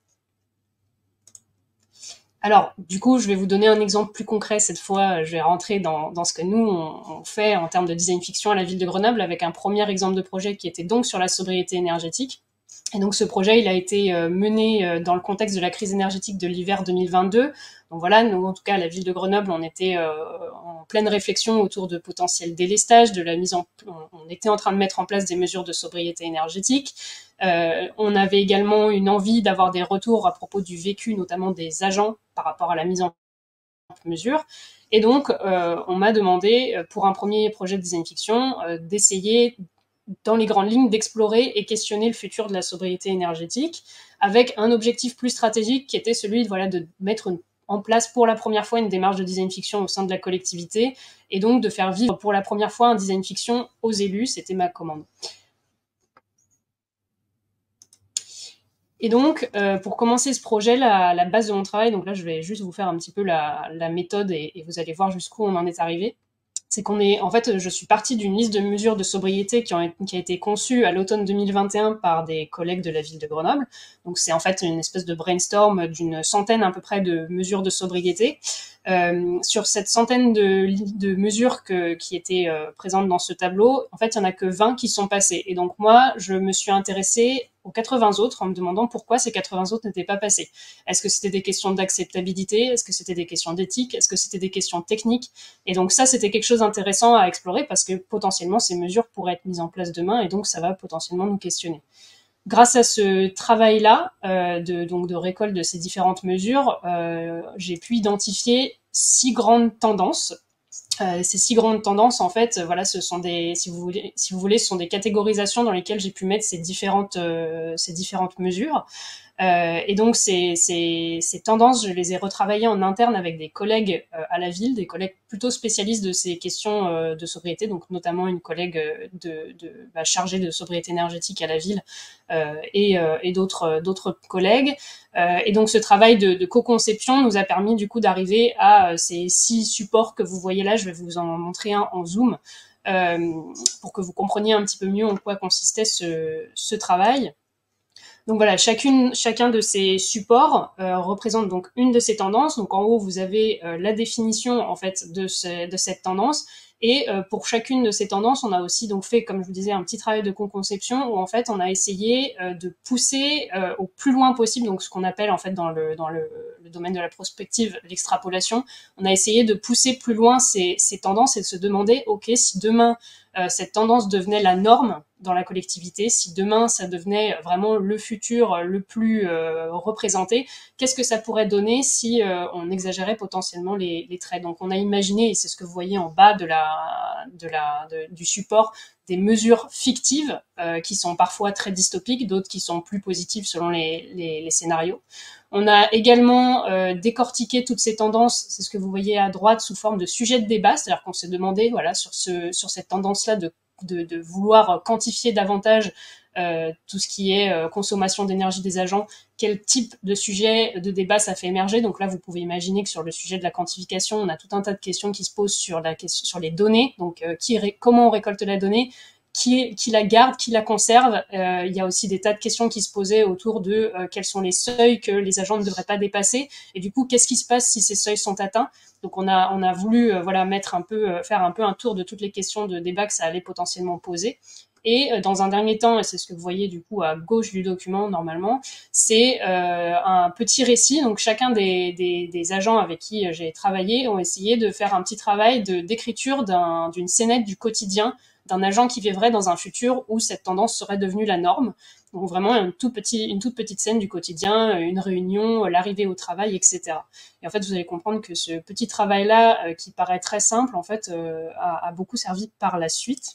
Alors, du coup, je vais vous donner un exemple plus concret cette fois. Je vais rentrer dans, dans ce que nous, on, on fait en termes de design fiction à la ville de Grenoble avec un premier exemple de projet qui était donc sur la sobriété énergétique. Et donc ce projet, il a été euh, mené euh, dans le contexte de la crise énergétique de l'hiver deux mille vingt-deux. Donc voilà, nous, en tout cas, à la ville de Grenoble, on était euh, en pleine réflexion autour de potentiels délestages, de la mise en, on était en train de mettre en place des mesures de sobriété énergétique. Euh, on avait également une envie d'avoir des retours à propos du vécu, notamment des agents, par rapport à la mise en mesure. Et donc, euh, on m'a demandé, pour un premier projet de design fiction, euh, d'essayer dans les grandes lignes, d'explorer et questionner le futur de la sobriété énergétique, avec un objectif plus stratégique qui était celui de, voilà, de mettre une, en place pour la première fois une démarche de design fiction au sein de la collectivité, et donc de faire vivre pour la première fois un design fiction aux élus, c'était ma commande. Et donc, euh, pour commencer ce projet, la, la base de mon travail, donc là je vais juste vous faire un petit peu la, la méthode et, et vous allez voir jusqu'où on en est arrivé. C'est qu'on est, en fait, je suis partie d'une liste de mesures de sobriété qui, ont, qui a été conçue à l'automne deux mille vingt et un par des collègues de la ville de Grenoble. Donc c'est en fait une espèce de brainstorm d'une centaine à peu près de mesures de sobriété Euh, sur cette centaine de, de mesures que, qui étaient euh, présentes dans ce tableau, en fait, il n'y en a que vingt qui sont passées. Et donc moi, je me suis intéressée aux quatre-vingts autres en me demandant pourquoi ces quatre-vingts autres n'étaient pas passés. Est-ce que c'était des questions d'acceptabilité? Est-ce que c'était des questions d'éthique? Est-ce que c'était des questions techniques? Et donc ça, c'était quelque chose d'intéressant à explorer parce que potentiellement, ces mesures pourraient être mises en place demain et donc ça va potentiellement nous questionner. Grâce à ce travail-là, euh, de, donc de récolte de ces différentes mesures, euh, j'ai pu identifier six grandes tendances. Euh, ces six grandes tendances, en fait, voilà, ce sont des, si vous voulez, si vous voulez, ce sont des catégorisations dans lesquelles j'ai pu mettre ces différentes, euh, ces différentes mesures. Euh, et donc ces, ces, ces tendances, je les ai retravaillées en interne avec des collègues euh, à la ville, des collègues plutôt spécialistes de ces questions euh, de sobriété, donc notamment une collègue de, de, bah, chargée de sobriété énergétique à la ville euh, et, euh, et d'autres, d'autres collègues. Euh, et donc ce travail de, de co-conception nous a permis du coup d'arriver à euh, ces six supports que vous voyez là. Je vais vous en montrer un en zoom euh, pour que vous compreniez un petit peu mieux en quoi consistait ce, ce travail. Donc voilà, chacune, chacun de ces supports euh, représente donc une de ces tendances. Donc en haut, vous avez euh, la définition en fait de, ce, de cette tendance. Et euh, pour chacune de ces tendances, on a aussi donc fait, comme je vous disais, un petit travail de co-conception où en fait on a essayé euh, de pousser euh, au plus loin possible, donc ce qu'on appelle en fait dans le dans le, le domaine de la prospective l'extrapolation. On a essayé de pousser plus loin ces, ces tendances et de se demander, ok, si demain euh, cette tendance devenait la norme dans la collectivité, si demain ça devenait vraiment le futur le plus euh, représenté, qu'est-ce que ça pourrait donner si euh, on exagérait potentiellement les, les traits. Donc on a imaginé, et c'est ce que vous voyez en bas de la, de la, de, du support, des mesures fictives euh, qui sont parfois très dystopiques, d'autres qui sont plus positives selon les, les, les scénarios. On a également euh, décortiqué toutes ces tendances, c'est ce que vous voyez à droite, sous forme de sujet de débat, c'est-à-dire qu'on s'est demandé, voilà, sur, ce, sur cette tendance-là de De, de vouloir quantifier davantage euh, tout ce qui est euh, consommation d'énergie des agents, quel type de sujet de débat ça fait émerger. Donc là, vous pouvez imaginer que sur le sujet de la quantification, on a tout un tas de questions qui se posent sur, la, sur les données. Donc, euh, qui, comment on récolte la donnée, qui, qui la garde, qui la conserve. Euh, il y a aussi des tas de questions qui se posaient autour de euh, quels sont les seuils que les agents ne devraient pas dépasser. Et du coup, qu'est-ce qui se passe si ces seuils sont atteints? Donc on a on a voulu euh, voilà mettre un peu euh, faire un peu un tour de toutes les questions de débat que ça allait potentiellement poser. Et euh, dans un dernier temps, et c'est ce que vous voyez du coup à gauche du document normalement, c'est euh, un petit récit. Donc chacun des, des, des agents avec qui j'ai travaillé ont essayé de faire un petit travail de d'écriture d'un, d'une scénette du quotidien d'un agent qui vivrait dans un futur où cette tendance serait devenue la norme. Donc vraiment un tout petit, une toute petite scène du quotidien, une réunion, l'arrivée au travail, et cetera. Et en fait, vous allez comprendre que ce petit travail-là, euh, qui paraît très simple, en fait, euh, a, a beaucoup servi par la suite.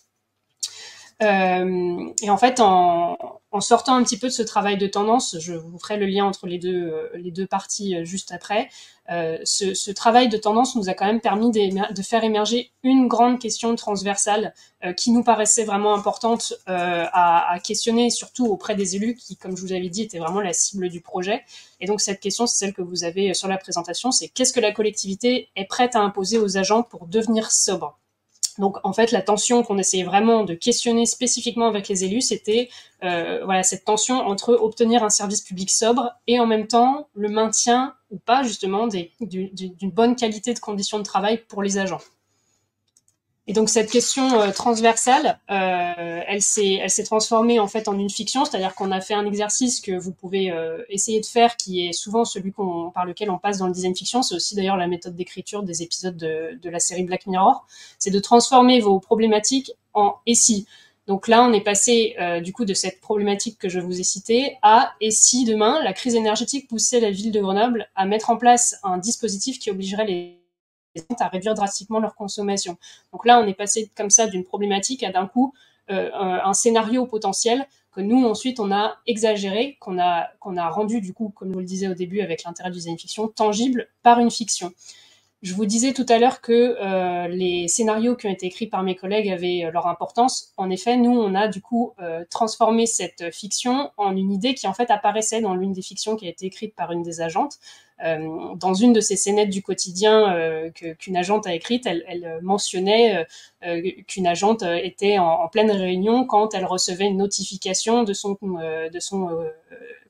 Euh, et en fait, en, en sortant un petit peu de ce travail de tendance, je vous ferai le lien entre les deux, euh, les deux parties euh, juste après. Euh, ce, ce travail de tendance nous a quand même permis de faire émerger une grande question transversale euh, qui nous paraissait vraiment importante euh, à, à questionner, surtout auprès des élus qui, comme je vous avais dit, étaient vraiment la cible du projet. Et donc cette question, c'est celle que vous avez sur la présentation, c'est qu'est-ce que la collectivité est prête à imposer aux agents pour devenir sobre ? Donc en fait, la tension qu'on essayait vraiment de questionner spécifiquement avec les élus, c'était euh, voilà cette tension entre obtenir un service public sobre et en même temps le maintien ou pas justement des, du, du, d'une bonne qualité de conditions de travail pour les agents. Et donc cette question euh, transversale, euh, elle s'est, elle s'est transformée en fait en une fiction, c'est-à-dire qu'on a fait un exercice que vous pouvez euh, essayer de faire, qui est souvent celui qu'on, par lequel on passe dans le design fiction. C'est aussi d'ailleurs la méthode d'écriture des épisodes de, de la série Black Mirror. C'est de transformer vos problématiques en et si. Donc là, on est passé euh, du coup de cette problématique que je vous ai citée à et si demain la crise énergétique poussait la ville de Grenoble à mettre en place un dispositif qui obligerait les à réduire drastiquement leur consommation. Donc là, on est passé comme ça d'une problématique à d'un coup euh, un scénario potentiel que nous, ensuite, on a exagéré, qu'on a, qu'on a rendu, du coup, comme je vous le disais au début avec l'intérêt du design fiction, tangible par une fiction. Je vous disais tout à l'heure que euh, les scénarios qui ont été écrits par mes collègues avaient euh, leur importance. En effet, nous, on a du coup euh, transformé cette fiction en une idée qui en fait apparaissait dans l'une des fictions qui a été écrite par une des agentes. Euh, dans une de ces scénettes du quotidien euh, que, qu'une agente a écrite, elle, elle mentionnait euh, qu'une agente était en, en pleine réunion quand elle recevait une notification de son, euh, de son euh,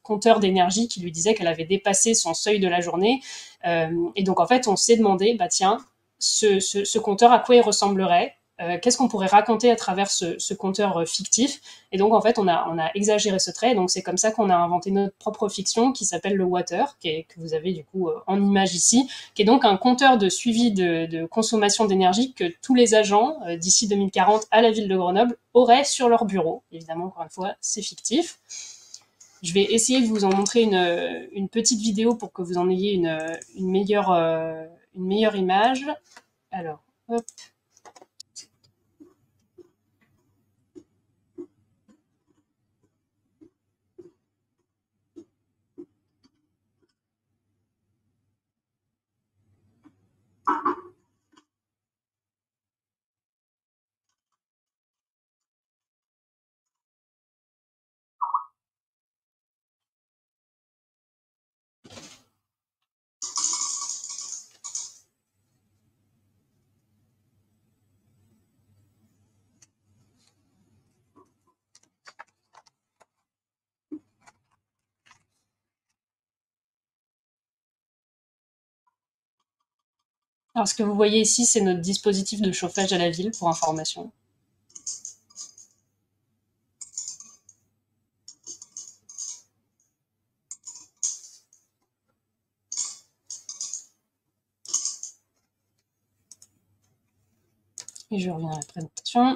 compteur d'énergie qui lui disait qu'elle avait dépassé son seuil de la journée. Euh, et donc, en fait, on s'est demandé, bah tiens, ce, ce, ce compteur, à quoi il ressemblerait? Euh, qu'est-ce qu'on pourrait raconter à travers ce, ce compteur euh, fictif? Et donc, en fait, on a, on a exagéré ce trait. Et donc, c'est comme ça qu'on a inventé notre propre fiction qui s'appelle le Water, qui est, que vous avez du coup euh, en image ici, qui est donc un compteur de suivi de, de consommation d'énergie que tous les agents, euh, d'ici deux mille quarante à la ville de Grenoble, auraient sur leur bureau. Évidemment, encore une fois, c'est fictif. Je vais essayer de vous en montrer une, une petite vidéo pour que vous en ayez une, une, meilleure, euh, une meilleure image. Alors, hop. Alors, ce que vous voyez ici, c'est notre dispositif de chauffage à la ville, pour information. Et je reviens à la présentation.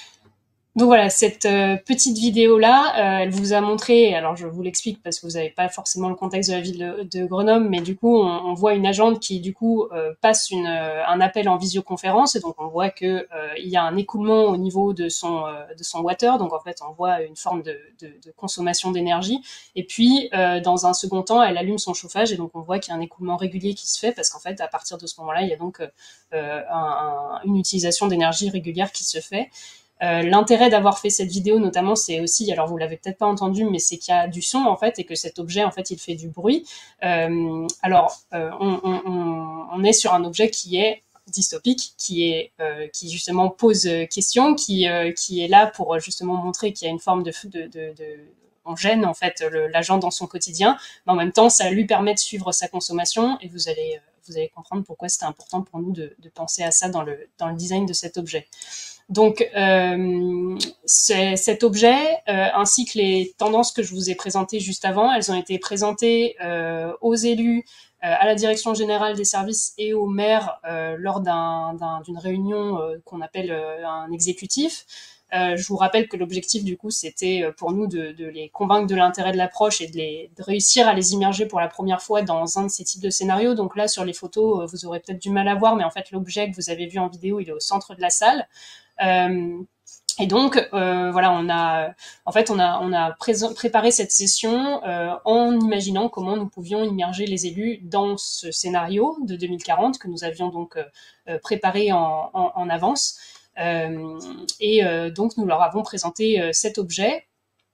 Donc voilà, cette euh, petite vidéo-là, euh, elle vous a montré, alors je vous l'explique parce que vous n'avez pas forcément le contexte de la ville de, de Grenoble, mais du coup, on, on voit une agente qui, du coup, euh, passe une, euh, un appel en visioconférence, et donc on voit que euh, il y a un écoulement au niveau de son, euh, de son water, donc en fait, on voit une forme de, de, de consommation d'énergie, et puis, euh, dans un second temps, elle allume son chauffage, et donc on voit qu'il y a un écoulement régulier qui se fait, parce qu'en fait, à partir de ce moment-là, il y a donc euh, un, un, une utilisation d'énergie régulière qui se fait. Euh, l'intérêt d'avoir fait cette vidéo, notamment, c'est aussi, alors vous l'avez peut-être pas entendu, mais c'est qu'il y a du son en fait et que cet objet, en fait, il fait du bruit. Euh, alors, euh, on, on, on est sur un objet qui est dystopique, qui est euh, qui justement pose question, qui euh, qui est là pour justement montrer qu'il y a une forme de de, de, de on gêne en fait l'agent dans son quotidien, mais en même temps, ça lui permet de suivre sa consommation et vous allez vous allez comprendre pourquoi c'était important pour nous de, de penser à ça dans le dans le design de cet objet. Donc, euh, cet objet, euh, ainsi que les tendances que je vous ai présentées juste avant, elles ont été présentées euh, aux élus, euh, à la direction générale des services et aux maires euh, lors d'un, d'un, d'une réunion euh, qu'on appelle euh, un exécutif. Euh, je vous rappelle que l'objectif, du coup, c'était pour nous de, de les convaincre de l'intérêt de l'approche et de, les, de réussir à les immerger pour la première fois dans un de ces types de scénarios. Donc là, sur les photos, vous aurez peut-être du mal à voir, mais en fait, l'objet que vous avez vu en vidéo, il est au centre de la salle. Euh, et donc, euh, voilà, on a, en fait, on a, on a pré- préparé cette session euh, en imaginant comment nous pouvions immerger les élus dans ce scénario de deux mille quarante que nous avions donc euh, préparé en, en, en avance. Euh, et euh, donc, nous leur avons présenté euh, cet objet.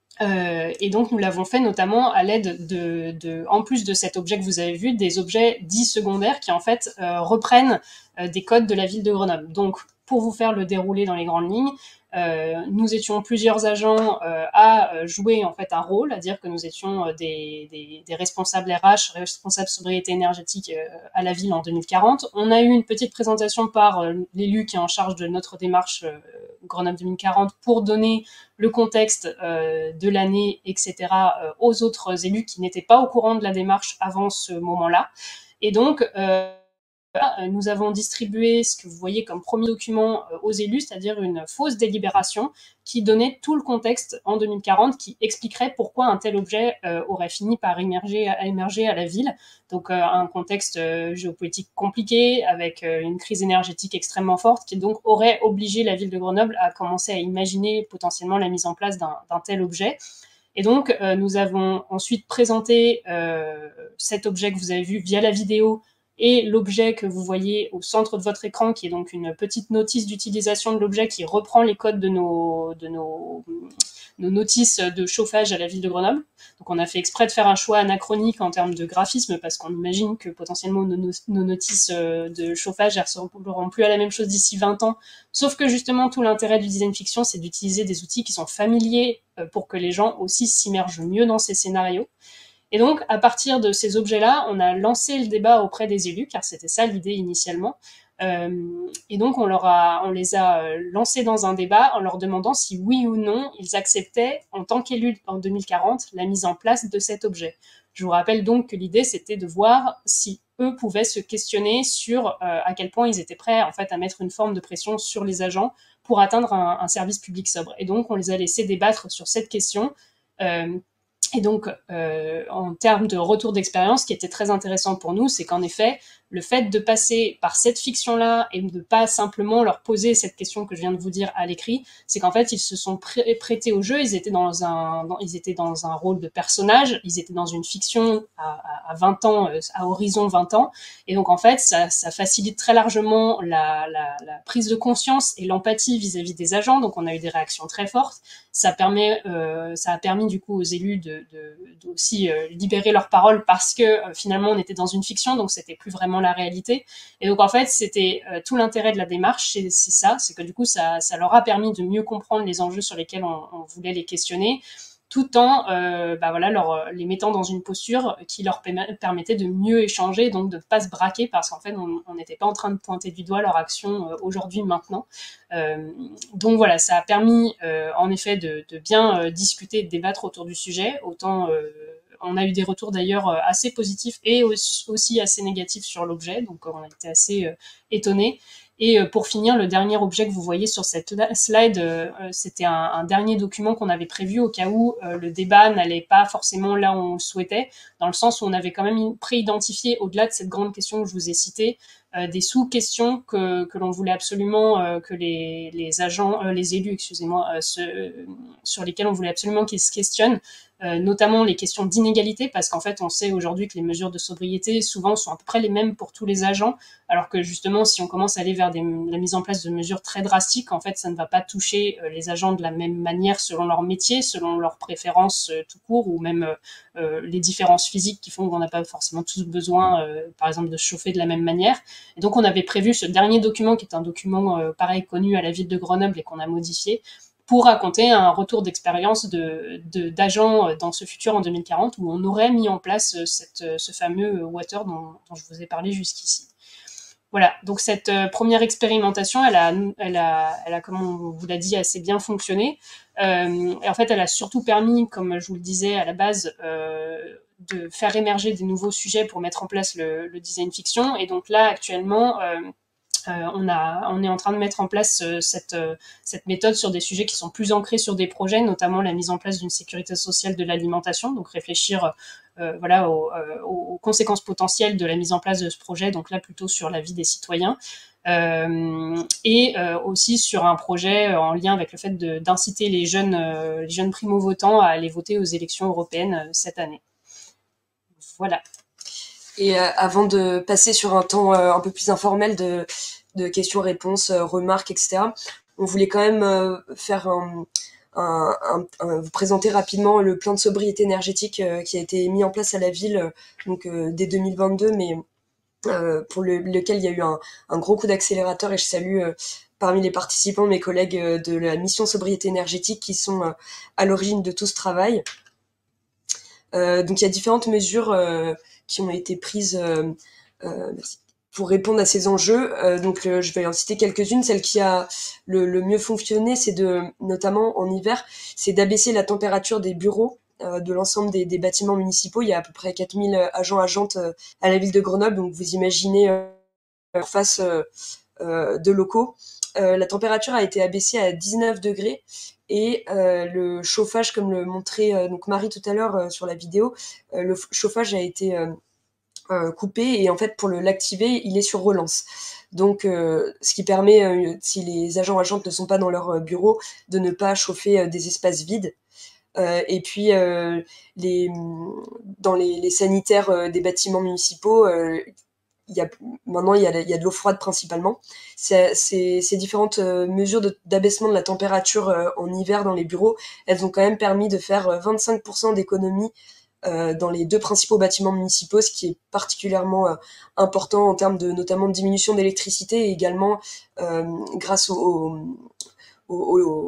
Euh, et donc, nous l'avons fait notamment à l'aide de, de, en plus de cet objet que vous avez vu, des objets dits secondaires qui, en fait, euh, reprennent euh, des codes de la ville de Grenoble. Donc, pour vous faire le déroulé dans les grandes lignes, euh, nous étions plusieurs agents euh, à jouer en fait un rôle, à dire que nous étions euh, des, des, des responsables R H, responsables sobriété énergétique euh, à la ville en deux mille quarante. On a eu une petite présentation par euh, l'élu qui est en charge de notre démarche euh, Grenoble deux mille quarante pour donner le contexte euh, de l'année, et cetera euh, aux autres élus qui n'étaient pas au courant de la démarche avant ce moment-là. Et donc, euh, nous avons distribué ce que vous voyez comme premier document aux élus, c'est-à-dire une fausse délibération qui donnait tout le contexte en deux mille quarante, qui expliquerait pourquoi un tel objet euh, aurait fini par émerger à, émerger à la ville. Donc euh, un contexte euh, géopolitique compliqué, avec euh, une crise énergétique extrêmement forte, qui donc aurait obligé la ville de Grenoble à commencer à imaginer potentiellement la mise en place d'un, d'un tel objet. Et donc, euh, nous avons ensuite présenté euh, cet objet que vous avez vu via la vidéo et l'objet que vous voyez au centre de votre écran, qui est donc une petite notice d'utilisation de l'objet qui reprend les codes de nos, de nos, nos notices de chauffage à la ville de Grenoble. Donc on a fait exprès de faire un choix anachronique en termes de graphisme, parce qu'on imagine que potentiellement nos, nos notices de chauffage ne ressembleront plus à la même chose d'ici vingt ans. Sauf que justement, tout l'intérêt du design fiction, c'est d'utiliser des outils qui sont familiers pour que les gens aussi s'immergent mieux dans ces scénarios. Et donc, à partir de ces objets-là, on a lancé le débat auprès des élus, car c'était ça l'idée initialement. Euh, et donc, on, leur a, on les a lancés dans un débat en leur demandant si oui ou non ils acceptaient, en tant qu'élus en deux mille quarante, la mise en place de cet objet. Je vous rappelle donc que l'idée, c'était de voir si eux pouvaient se questionner sur euh, à quel point ils étaient prêts en fait, à mettre une forme de pression sur les agents pour atteindre un, un service public sobre. Et donc, on les a laissés débattre sur cette question. Euh, et donc, euh, en termes de retour d'expérience, ce qui était très intéressant pour nous, c'est qu'en effet, le fait de passer par cette fiction-là et de pas simplement leur poser cette question que je viens de vous dire à l'écrit, c'est qu'en fait, ils se sont pré- prêtés au jeu, ils étaient dans un, dans, ils étaient dans un rôle de personnage, ils étaient dans une fiction à, à vingt ans, à horizon vingt ans, et donc en fait, ça, ça facilite très largement la, la, la prise de conscience et l'empathie vis-à-vis des agents, donc on a eu des réactions très fortes. Ça permet, euh, ça a permis du coup aux élus de, de, de aussi euh, libérer leur parole parce que euh, finalement on était dans une fiction, donc c'était plus vraiment la réalité. Et donc en fait, c'était euh, tout l'intérêt de la démarche, c'est, c'est ça, c'est que du coup ça, ça leur a permis de mieux comprendre les enjeux sur lesquels on, on voulait les questionner, tout en euh, bah voilà, leur, les mettant dans une posture qui leur permettait de mieux échanger, donc de ne pas se braquer, parce qu'en fait, on n'était pas en train de pointer du doigt leur action euh, aujourd'hui, maintenant. Euh, donc voilà, ça a permis euh, en effet de, de bien euh, discuter, de débattre autour du sujet. Autant euh, on a eu des retours d'ailleurs assez positifs et aussi assez négatifs sur l'objet, donc on a été assez euh, étonnés. Et pour finir, le dernier objet que vous voyez sur cette slide, euh, c'était un, un dernier document qu'on avait prévu au cas où euh, le débat n'allait pas forcément là où on le souhaitait, dans le sens où on avait quand même pré-identifié, au-delà de cette grande question que je vous ai citée, euh, des sous-questions que, que l'on voulait absolument euh, que les, les agents, euh, les élus, excusez-moi, euh, se, euh, sur lesquels on voulait absolument qu'ils se questionnent, euh, notamment les questions d'inégalité, parce qu'en fait, on sait aujourd'hui que les mesures de sobriété, souvent, sont à peu près les mêmes pour tous les agents, alors que justement, si on commence à aller vers des, la mise en place de mesures très drastiques, en fait, ça ne va pas toucher euh, les agents de la même manière selon leur métier, selon leurs préférences euh, tout court, ou même euh, les différences physiques qui font qu'on n'a pas forcément tous besoin, euh, par exemple, de se chauffer de la même manière. Et donc, on avait prévu ce dernier document, qui est un document, euh, pareil, connu à la ville de Grenoble et qu'on a modifié, pour raconter un retour d'expérience de, de, d'agents dans ce futur en deux mille quarante, où on aurait mis en place cette, ce fameux water dont, dont je vous ai parlé jusqu'ici. Voilà, donc cette euh, première expérimentation, elle a, elle a, elle a, comme on vous l'a dit, assez bien fonctionné. Euh, et en fait, elle a surtout permis, comme je vous le disais à la base, euh, de faire émerger des nouveaux sujets pour mettre en place le, le design fiction. Et donc là, actuellement, euh, Euh, on, a, on est en train de mettre en place euh, cette, euh, cette méthode sur des sujets qui sont plus ancrés sur des projets, notamment la mise en place d'une sécurité sociale de l'alimentation, donc réfléchir euh, voilà, aux, euh, aux conséquences potentielles de la mise en place de ce projet, donc là plutôt sur la vie des citoyens. Euh, et euh, aussi sur un projet en lien avec le fait de, d'inciter les jeunes, euh, les jeunes primo-votants à aller voter aux élections européennes euh, cette année. Voilà. Et euh, avant de passer sur un temps euh, un peu plus informel de, de questions-réponses, euh, remarques, et cetera, on voulait quand même euh, faire un, un, un, un, vous présenter rapidement le plan de sobriété énergétique euh, qui a été mis en place à la ville euh, donc euh, dès deux mille vingt-deux, mais euh, pour le, lequel il y a eu un, un gros coup d'accélérateur. Et je salue euh, parmi les participants mes collègues euh, de la mission sobriété énergétique qui sont euh, à l'origine de tout ce travail. Euh, donc il y a différentes mesures euh, qui ont été prises euh, euh, pour répondre à ces enjeux. Euh, donc euh, je vais en citer quelques-unes. Celle qui a le, le mieux fonctionné, c'est de, notamment en hiver, c'est d'abaisser la température des bureaux euh, de l'ensemble des, des bâtiments municipaux. Il y a à peu près quatre mille agents agentes euh, à la ville de Grenoble, donc vous imaginez euh, en face euh, euh, de locaux. Euh, la température a été abaissée à dix-neuf degrés. Et euh, le chauffage, comme le montrait euh, donc Marie tout à l'heure euh, sur la vidéo, euh, le chauffage a été euh, euh, coupé et en fait pour le l'activer, il est sur relance. Donc euh, ce qui permet, euh, si les agents agentes ne sont pas dans leur bureau, de ne pas chauffer euh, des espaces vides. Euh, et puis euh, les dans les, les sanitaires euh, des bâtiments municipaux, euh, il y a, maintenant, il y a, il y a de l'eau froide principalement. C'est, c'est, ces différentes euh, mesures de, d'abaissement de la température euh, en hiver dans les bureaux, elles ont quand même permis de faire euh, vingt-cinq pour cent d'économie euh, dans les deux principaux bâtiments municipaux, ce qui est particulièrement euh, important en termes de notamment de diminution d'électricité et également euh, grâce au, au, au,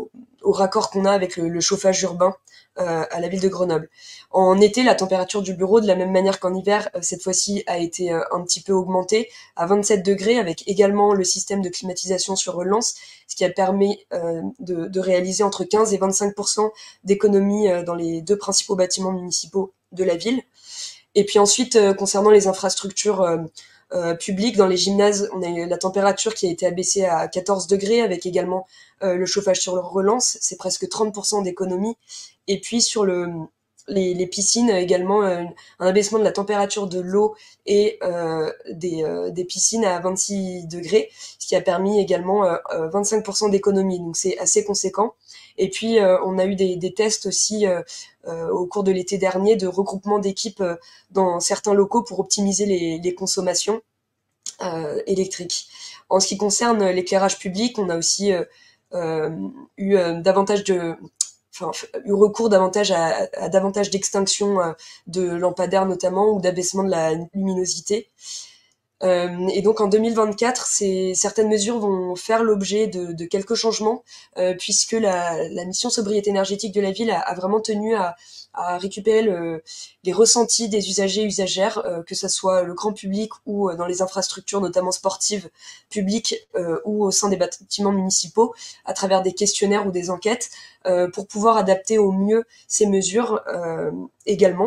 au raccord qu'on a avec le, le chauffage urbain euh, à la ville de Grenoble. En été, la température du bureau, de la même manière qu'en hiver, euh, cette fois-ci a été euh, un petit peu augmentée à vingt-sept degrés, avec également le système de climatisation sur relance, ce qui a permis euh, de, de réaliser entre quinze et vingt-cinq pour cent d'économies euh, dans les deux principaux bâtiments municipaux de la ville. Et puis ensuite, euh, concernant les infrastructures euh, euh, publiques, dans les gymnases, on a eu la température qui a été abaissée à quatorze degrés, avec également euh, le chauffage sur leur relance, c'est presque trente pour cent d'économie. Et puis sur le, les, les piscines, également euh, un abaissement de la température de l'eau et euh, des, euh, des piscines à vingt-six degrés, ce qui a permis également euh, vingt-cinq pour cent d'économie, donc c'est assez conséquent. Et puis euh, on a eu des, des tests aussi euh, euh, au cours de l'été dernier de regroupement d'équipes euh, dans certains locaux pour optimiser les, les consommations euh, électriques. En ce qui concerne l'éclairage public, on a aussi euh, euh, eu euh, davantage de Enfin, eu recours davantage à, à davantage d'extinction euh, de lampadaires notamment, ou d'abaissement de la luminosité. Euh, et donc en deux mille vingt-quatre, ces, certaines mesures vont faire l'objet de, de quelques changements, euh, puisque la, la mission sobriété énergétique de la ville a, a vraiment tenu à, à récupérer le, les ressentis des usagers et usagères, euh, que ce soit le grand public ou euh, dans les infrastructures, notamment sportives, publiques euh, ou au sein des bâtiments municipaux, à travers des questionnaires ou des enquêtes, euh, pour pouvoir adapter au mieux ces mesures euh, également.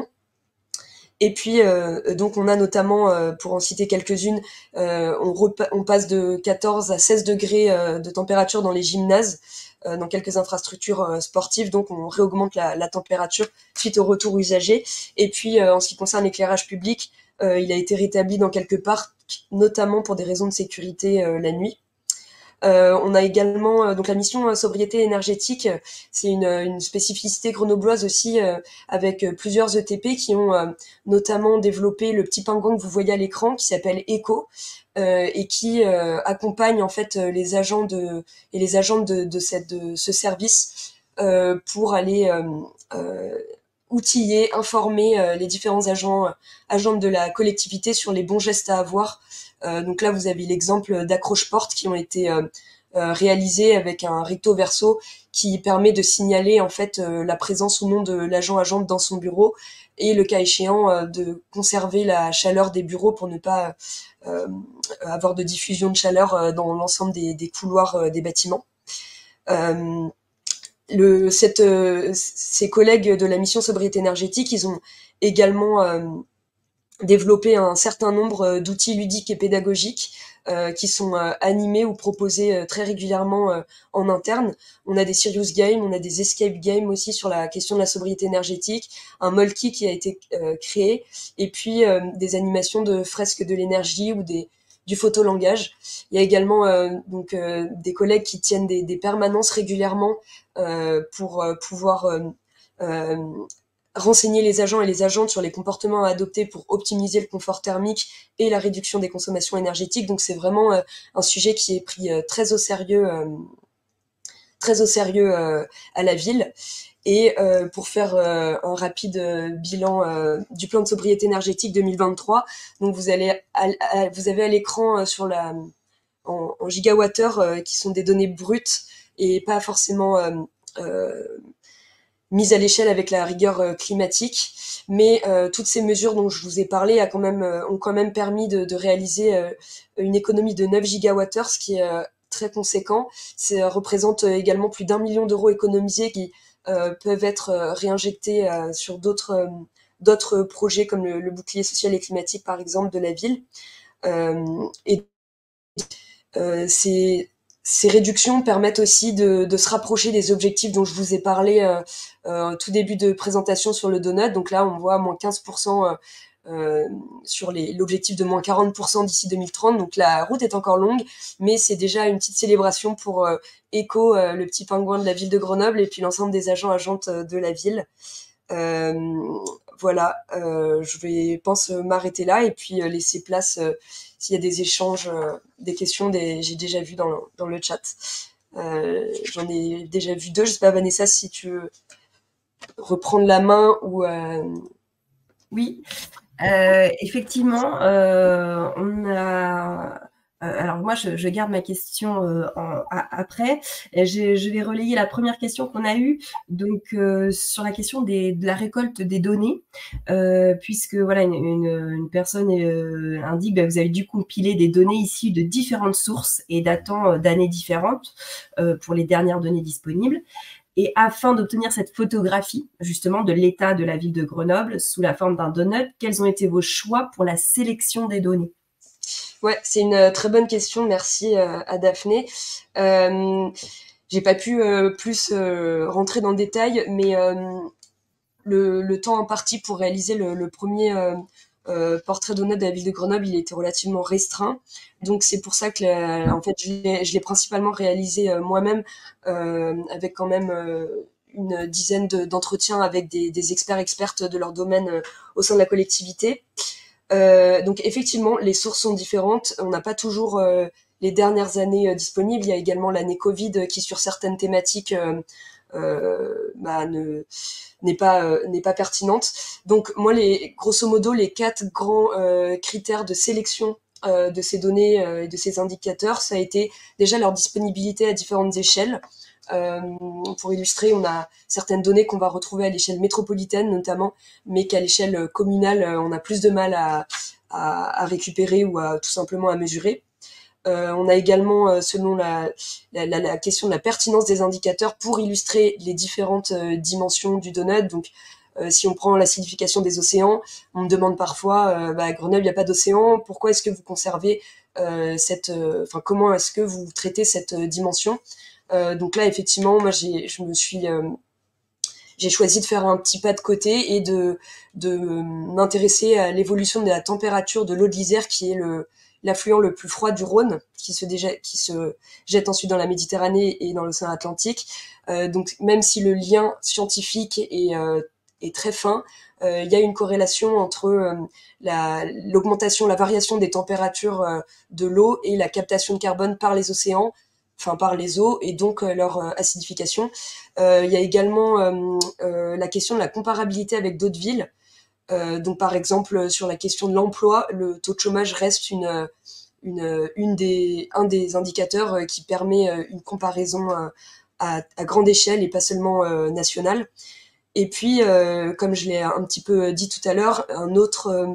Et puis, euh, donc, on a notamment, euh, pour en citer quelques-unes, euh, on, on passe de quatorze à seize degrés euh, de température dans les gymnases, euh, dans quelques infrastructures euh, sportives. Donc, on réaugmente la, la température suite au retour usagé. Et puis, euh, en ce qui concerne l'éclairage public, euh, il a été rétabli dans quelques parcs, notamment pour des raisons de sécurité euh, la nuit. Euh, on a également euh, donc la mission euh, sobriété énergétique, euh, c'est une, une spécificité grenobloise aussi, euh, avec euh, plusieurs E T P qui ont euh, notamment développé le petit pingouin que vous voyez à l'écran, qui s'appelle Echo, euh, et qui euh, accompagne en fait les agents de et les agents de, de, cette, de ce service euh, pour aller euh, euh, outiller, informer euh, les différents agents euh, agents de la collectivité sur les bons gestes à avoir. Euh, donc là, vous avez l'exemple d'accroche-portes qui ont été euh, euh, réalisées avec un recto verso qui permet de signaler en fait euh, la présence ou non de l'agent agente dans son bureau, et le cas échéant euh, de conserver la chaleur des bureaux pour ne pas euh, avoir de diffusion de chaleur euh, dans l'ensemble des, des couloirs euh, des bâtiments. Euh, le, cette, euh, ces collègues de la mission sobriété énergétique, ils ont également euh, développer un certain nombre d'outils ludiques et pédagogiques euh, qui sont euh, animés ou proposés euh, très régulièrement euh, en interne. On a des serious games, on a des escape games aussi sur la question de la sobriété énergétique, un Molki qui a été euh, créé, et puis euh, des animations de fresques de l'énergie ou des du photolangage. Il y a également euh, donc euh, des collègues qui tiennent des, des permanences régulièrement euh, pour euh, pouvoir euh, euh, renseigner les agents et les agentes sur les comportements à adopter pour optimiser le confort thermique et la réduction des consommations énergétiques. Donc c'est vraiment euh, un sujet qui est pris euh, très au sérieux, euh, très au sérieux euh, à la ville. Et euh, pour faire euh, un rapide euh, bilan euh, du plan de sobriété énergétique deux mille vingt-trois, donc vous allez, à, à, vous avez à l'écran euh, sur la en, en gigawattheure euh, qui sont des données brutes et pas forcément euh, euh, mise à l'échelle avec la rigueur euh, climatique, mais euh, toutes ces mesures dont je vous ai parlé a quand même, euh, ont quand même permis de, de réaliser euh, une économie de neuf gigawattheures, ce qui est euh, très conséquent. Ça représente euh, également plus d'un million d'euros économisés qui euh, peuvent être euh, réinjectés euh, sur d'autres euh, d'autres projets comme le, le bouclier social et climatique par exemple de la ville. Euh, et euh, c'est Ces réductions permettent aussi de, de se rapprocher des objectifs dont je vous ai parlé euh, euh, tout début de présentation sur le donut. Donc là, on voit moins quinze pour cent euh, euh, sur les, l'objectif de moins quarante pour cent d'ici deux mille trente. Donc la route est encore longue, mais c'est déjà une petite célébration pour euh, Echo, euh, le petit pingouin de la ville de Grenoble, et puis l'ensemble des agents agentes de la ville. Euh, voilà, euh, je vais pense m'arrêter là et puis euh, laisser place euh, s'il y a des échanges, euh, des questions, des, j'ai déjà vu dans le, dans le chat. Euh, j'en ai déjà vu deux. Je sais pas, Vanessa, si tu veux reprendre la main ou. Euh... Oui, euh, effectivement, euh, on a alors moi, je, je garde ma question euh, en, à, après. Et je, je vais relayer la première question qu'on a eue, donc euh, sur la question des, de la récolte des données, euh, puisque voilà, une, une, une personne euh, indique, bah, vous avez dû compiler des données issues de différentes sources et datant euh, d'années différentes euh, pour les dernières données disponibles. Et afin d'obtenir cette photographie, justement, de l'état de la ville de Grenoble sous la forme d'un donut, quels ont été vos choix pour la sélection des données? Ouais, c'est une très bonne question. Merci euh, à Daphné. Euh, j'ai pas pu euh, plus euh, rentrer dans le détail, mais euh, le, le temps imparti pour réaliser le, le premier euh, euh, portrait donut de la ville de Grenoble, il était relativement restreint. Donc c'est pour ça que, la, en fait, je l'ai, je l'ai principalement réalisé euh, moi-même, euh, avec quand même euh, une dizaine de, d'entretiens avec des, des experts expertes de leur domaine euh, au sein de la collectivité. Euh, donc effectivement, les sources sont différentes. On n'a pas toujours euh, les dernières années euh, disponibles. Il y a également l'année Covid euh, qui, sur certaines thématiques, euh, euh, bah, ne n'est pas euh, n'est pas pertinente. Donc moi, les grosso modo, les quatre grands euh, critères de sélection euh, de ces données euh, et de ces indicateurs, ça a été déjà leur disponibilité à différentes échelles. Euh, pour illustrer, on a certaines données qu'on va retrouver à l'échelle métropolitaine notamment, mais qu'à l'échelle communale, on a plus de mal à, à, à récupérer ou à tout simplement à mesurer. Euh, on a également, selon la, la, la question de la pertinence des indicateurs, pour illustrer les différentes euh, dimensions du donut. Donc, euh, si on prend l'acidification des océans, on me demande parfois, euh, bah, à Grenoble, il n'y a pas d'océan, pourquoi est-ce que vous conservez euh, cette, enfin, euh, comment est-ce que vous traitez cette euh, dimension? Euh, donc là, effectivement, moi, j'ai, je me suis, euh, j'ai choisi de faire un petit pas de côté et de, de m'intéresser à l'évolution de la température de l'eau de l'Isère, qui est le, l'affluent le plus froid du Rhône, qui se, déjà, qui se jette ensuite dans la Méditerranée et dans l'océan Atlantique. Euh, donc, même si le lien scientifique est, euh, est très fin, euh, il y a une corrélation entre euh, la, l'augmentation, la variation des températures euh, de l'eau et la captation de carbone par les océans, enfin par les eaux, et donc euh, leur euh, acidification. Euh, il y a également euh, euh, la question de la comparabilité avec d'autres villes. Euh, donc par exemple sur la question de l'emploi, le taux de chômage reste une, une, une des, un des indicateurs qui permet une comparaison à, à grande échelle et pas seulement euh, nationale. Et puis, euh, comme je l'ai un petit peu dit tout à l'heure, un autre, euh,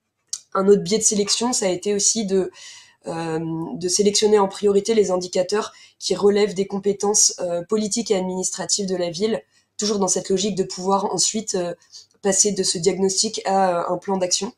un autre biais de sélection, ça a été aussi de Euh, de sélectionner en priorité les indicateurs qui relèvent des compétences euh, politiques et administratives de la ville, toujours dans cette logique de pouvoir ensuite euh, passer de ce diagnostic à euh, un plan d'action.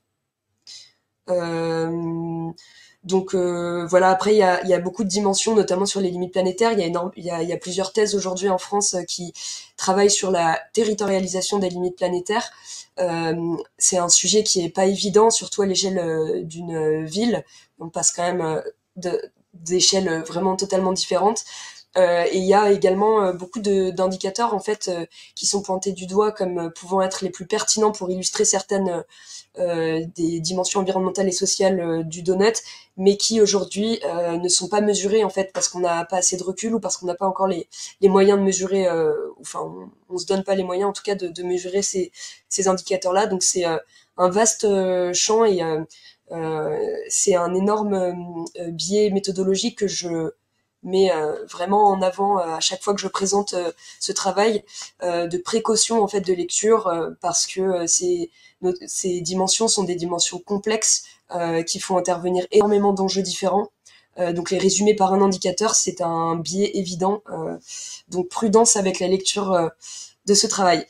Euh, donc euh, voilà, après il y a, y a beaucoup de dimensions, notamment sur les limites planétaires. Il y a, énorme, y a, y a plusieurs thèses aujourd'hui en France qui travaillent sur la territorialisation des limites planétaires. Euh, c'est un sujet qui est pas évident, surtout à l'échelle euh, d'une ville. On passe quand même euh, de, d'échelles vraiment totalement différentes. Euh, et il y a également euh, beaucoup de, d'indicateurs en fait euh, qui sont pointés du doigt comme euh, pouvant être les plus pertinents pour illustrer certaines euh, des dimensions environnementales et sociales euh, du donut, mais qui aujourd'hui euh, ne sont pas mesurés en fait parce qu'on n'a pas assez de recul ou parce qu'on n'a pas encore les, les moyens de mesurer, euh, enfin on, on se donne pas les moyens en tout cas de, de mesurer ces, ces indicateurs-là. Donc c'est euh, un vaste euh, champ et euh, euh, c'est un énorme euh, biais méthodologique que je mets euh, vraiment en avant euh, à chaque fois que je présente euh, ce travail euh, de précaution en fait de lecture euh, parce que euh, c'est nos, ces dimensions sont des dimensions complexes euh, qui font intervenir énormément d'enjeux différents. Euh, donc les résumer par un indicateur, c'est un biais évident. Euh, donc prudence avec la lecture euh, de ce travail.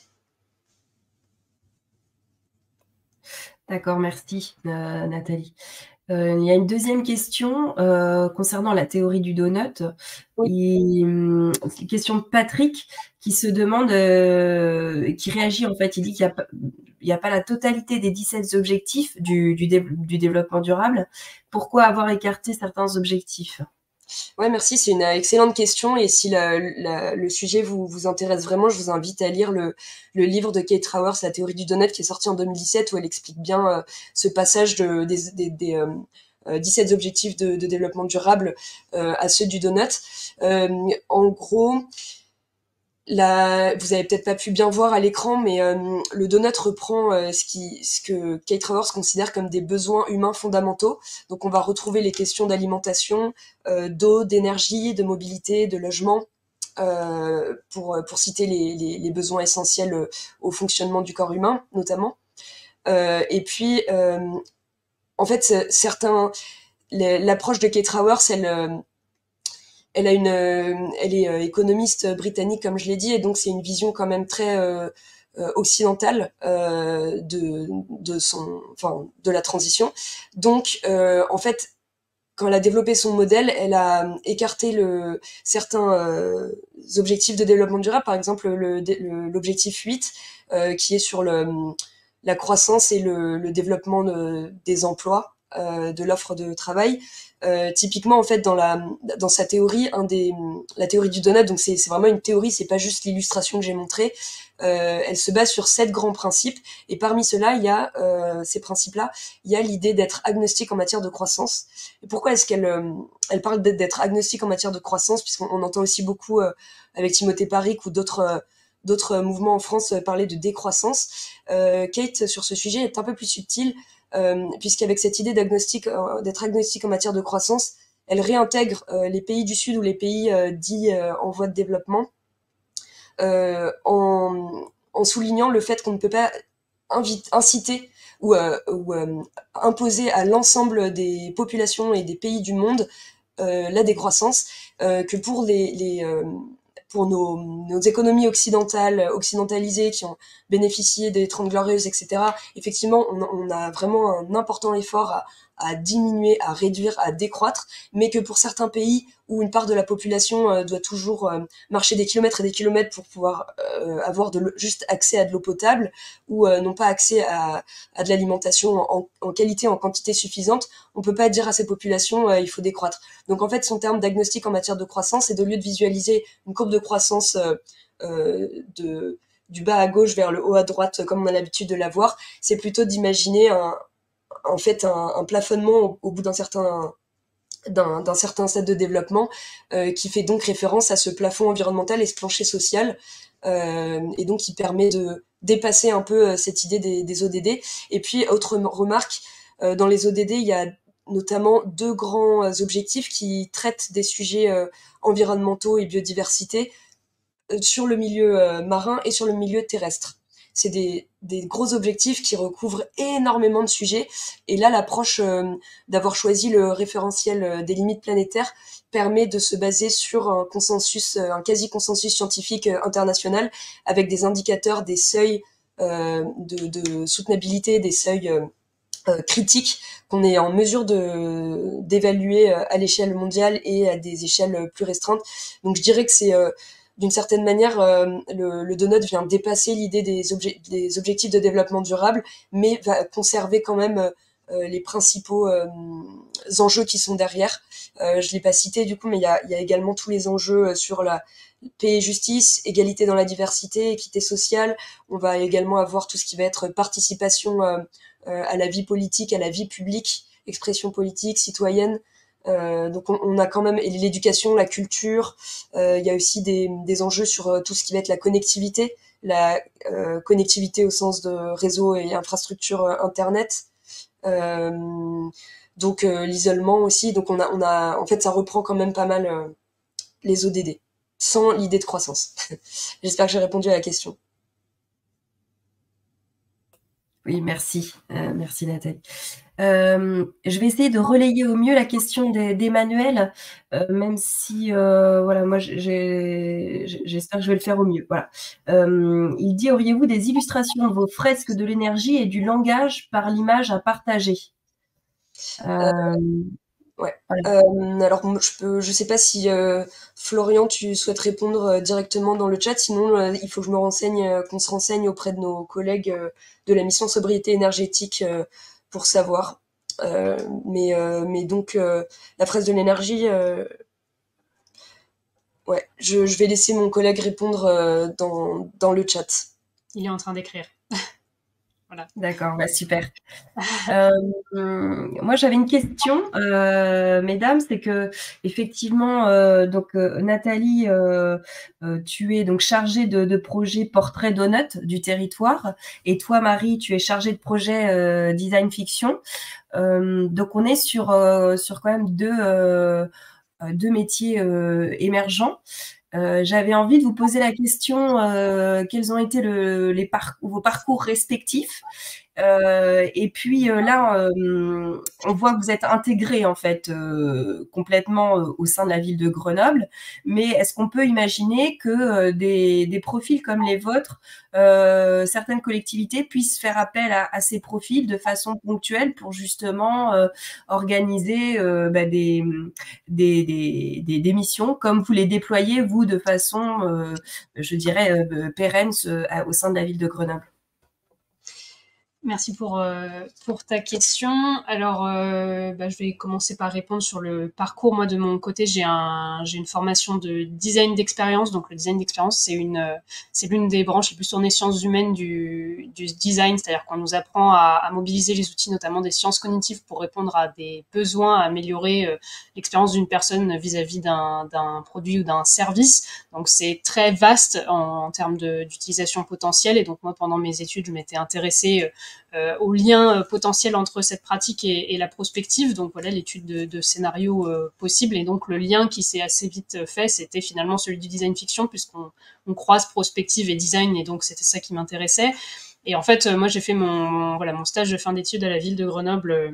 D'accord, merci euh, Nathalie. Euh, il y a une deuxième question euh, concernant la théorie du donut. Oui. Et, hum, c'est une question de Patrick qui se demande, euh, qui réagit en fait. Il dit qu'il n'y a, il y a pas la totalité des dix-sept objectifs du, du, dé, du développement durable. Pourquoi avoir écarté certains objectifs? Ouais, merci, c'est une excellente question. Et si la, la, le sujet vous, vous intéresse vraiment, je vous invite à lire le, le livre de Kate Raworth, La théorie du donut, qui est sorti en deux mille dix-sept, où elle explique bien euh, ce passage de, des, des, des euh, dix-sept objectifs de, de développement durable euh, à ceux du donut. Euh, en gros, La, vous avez peut-être pas pu bien voir à l'écran, mais euh, le donut reprend euh, ce, qui, ce que Kate Raworth considère comme des besoins humains fondamentaux. Donc on va retrouver les questions d'alimentation, euh, d'eau, d'énergie, de mobilité, de logement, euh, pour, pour citer les, les, les besoins essentiels au fonctionnement du corps humain, notamment. Euh, et puis, euh, en fait, certains, l'approche de Kate Raworth, elle... Elle a une, elle est économiste britannique comme je l'ai dit, et donc c'est une vision quand même très euh, occidentale euh, de de son, enfin de la transition. Donc euh, en fait, quand elle a développé son modèle, elle a écarté le certains euh, objectifs de développement durable, par exemple le, le l'objectif huit euh, qui est sur le la croissance et le, le développement de, des emplois, euh, de l'offre de travail. Euh, typiquement, en fait, dans la dans sa théorie, un des la théorie du donut, donc c'est c'est vraiment une théorie, c'est pas juste l'illustration que j'ai montrée. Euh, elle se base sur sept grands principes, et parmi ceux-là, il y a euh, ces principes-là, il y a l'idée d'être agnostique en matière de croissance. Et pourquoi est-ce qu'elle euh, elle parle d'être agnostique en matière de croissance, puisqu'on on entend aussi beaucoup euh, avec Timothée Paric ou d'autres euh, d'autres mouvements en France euh, parler de décroissance. Euh, Kate, sur ce sujet, est un peu plus subtile. Euh, puisqu'avec cette idée d'agnostique, euh, d'être agnostique en matière de croissance, elle réintègre euh, les pays du Sud ou les pays euh, dits euh, en voie de développement, euh, en, en soulignant le fait qu'on ne peut pas invite, inciter ou, euh, ou euh, imposer à l'ensemble des populations et des pays du monde euh, la décroissance, euh, que pour les, les euh, pour nos, nos économies occidentales, occidentalisées, qui ont bénéficié des Trente Glorieuses, et cetera, effectivement, on, on a vraiment un important effort à, à diminuer, à réduire, à décroître, mais que pour certains pays où une part de la population euh, doit toujours euh, marcher des kilomètres et des kilomètres pour pouvoir euh, avoir de juste accès à de l'eau potable, ou euh, n'ont pas accès à, à de l'alimentation en, en qualité, en quantité suffisante, on peut pas dire à ces populations euh, il faut décroître. Donc en fait, son terme d'agnostic en matière de croissance, c'est, au lieu de visualiser une courbe de croissance euh, euh, de du bas à gauche vers le haut à droite, comme on a l'habitude de la voir, c'est plutôt d'imaginer un, en fait un, un plafonnement au, au bout d'un certain d'un, d'un certain stade de développement, euh, qui fait donc référence à ce plafond environnemental et ce plancher social, euh, et donc qui permet de dépasser un peu euh, cette idée des, des O D D. Et puis, autre remarque, euh, dans les O D D, il y a notamment deux grands objectifs qui traitent des sujets euh, environnementaux et biodiversité, euh, sur le milieu euh, marin et sur le milieu terrestre. C'est des, des gros objectifs qui recouvrent énormément de sujets. Et là, l'approche euh, d'avoir choisi le référentiel euh, des limites planétaires permet de se baser sur un consensus, euh, un quasi-consensus scientifique euh, international, avec des indicateurs, des seuils euh, de, de soutenabilité, des seuils euh, euh, critiques qu'on est en mesure de d'évaluer euh, à l'échelle mondiale et à des échelles plus restreintes. Donc je dirais que c'est euh, d'une certaine manière, euh, le, le donut vient dépasser l'idée des, obje- des objectifs de développement durable, mais va conserver quand même euh, les principaux euh, enjeux qui sont derrière. Euh, je l'ai pas cité du coup, mais il y a, y a également tous les enjeux sur la paix et justice, égalité dans la diversité, équité sociale. On va également avoir tout ce qui va être participation euh, euh, à la vie politique, à la vie publique, expression politique, citoyenne. Euh, donc on, on a quand même l'éducation, la culture. Euh, il y a aussi des, des enjeux sur euh, tout ce qui va être la connectivité, la euh, connectivité au sens de réseau et infrastructure euh, internet. Euh, donc euh, l'isolement aussi. Donc on a, on a, en fait, ça reprend quand même pas mal euh, les O D D, sans l'idée de croissance. J'espère que j'ai répondu à la question. Oui, merci, euh, merci Nathalie. Euh, je vais essayer de relayer au mieux la question d'Emmanuel, euh, même si, euh, voilà, moi, j'ai, j'espère que je vais le faire au mieux. Voilà. Euh, il dit, auriez-vous des illustrations de vos fresques de l'énergie et du langage par l'image à partager? euh, euh, Ouais. Voilà. Euh, alors, je peux, je sais pas si euh, Florian, tu souhaites répondre euh, directement dans le chat. Sinon, euh, il faut que je me renseigne, euh, qu'on se renseigne auprès de nos collègues euh, de la mission sobriété énergétique euh, pour savoir. Euh, mais, euh, mais donc, euh, la fresque de l'énergie, euh, ouais, je, je vais laisser mon collègue répondre euh, dans, dans le chat. Il est en train d'écrire. Voilà. D'accord, bah super. Euh, moi, j'avais une question, euh, mesdames, c'est que effectivement, euh, donc euh, Nathalie, euh, euh, tu es donc chargée de, de projet portrait donut du territoire, et toi, Marie, tu es chargée de projet euh, design fiction. Euh, donc, on est sur euh, sur quand même deux euh, deux métiers euh, émergents. Euh, j'avais envie de vous poser la question, euh, quels ont été le, les par vos parcours respectifs. Euh, et puis euh, là, euh, on voit que vous êtes intégrés en fait euh, complètement euh, au sein de la ville de Grenoble. Mais est-ce qu'on peut imaginer que euh, des, des profils comme les vôtres, euh, certaines collectivités puissent faire appel à, à ces profils de façon ponctuelle pour justement euh, organiser euh, bah, des, des, des, des, des missions comme vous les déployez vous de façon, euh, je dirais, euh, pérenne euh, au sein de la ville de Grenoble? Merci pour, euh, pour ta question. Alors, euh, bah, je vais commencer par répondre sur le parcours. Moi, de mon côté, j'ai un, j'ai une formation de design d'expérience. Donc, le design d'expérience, c'est une, euh, c'est l'une des branches les plus tournées sciences humaines du, du design. C'est-à-dire qu'on nous apprend à, à mobiliser les outils, notamment des sciences cognitives, pour répondre à des besoins, à améliorer euh, l'expérience d'une personne vis-à-vis d'un, d'un produit ou d'un service. Donc, c'est très vaste en, en termes de, d'utilisation potentielle. Et donc, moi, pendant mes études, je m'étais intéressée euh, Euh, au lien euh, potentiel entre cette pratique et, et la prospective. Donc voilà, l'étude de, de scénarios euh, possibles. Et donc le lien qui s'est assez vite fait, c'était finalement celui du design fiction, puisqu'on on croise prospective et design, et donc c'était ça qui m'intéressait. Et en fait, euh, moi j'ai fait mon, voilà, mon stage de fin d'études à la ville de Grenoble euh,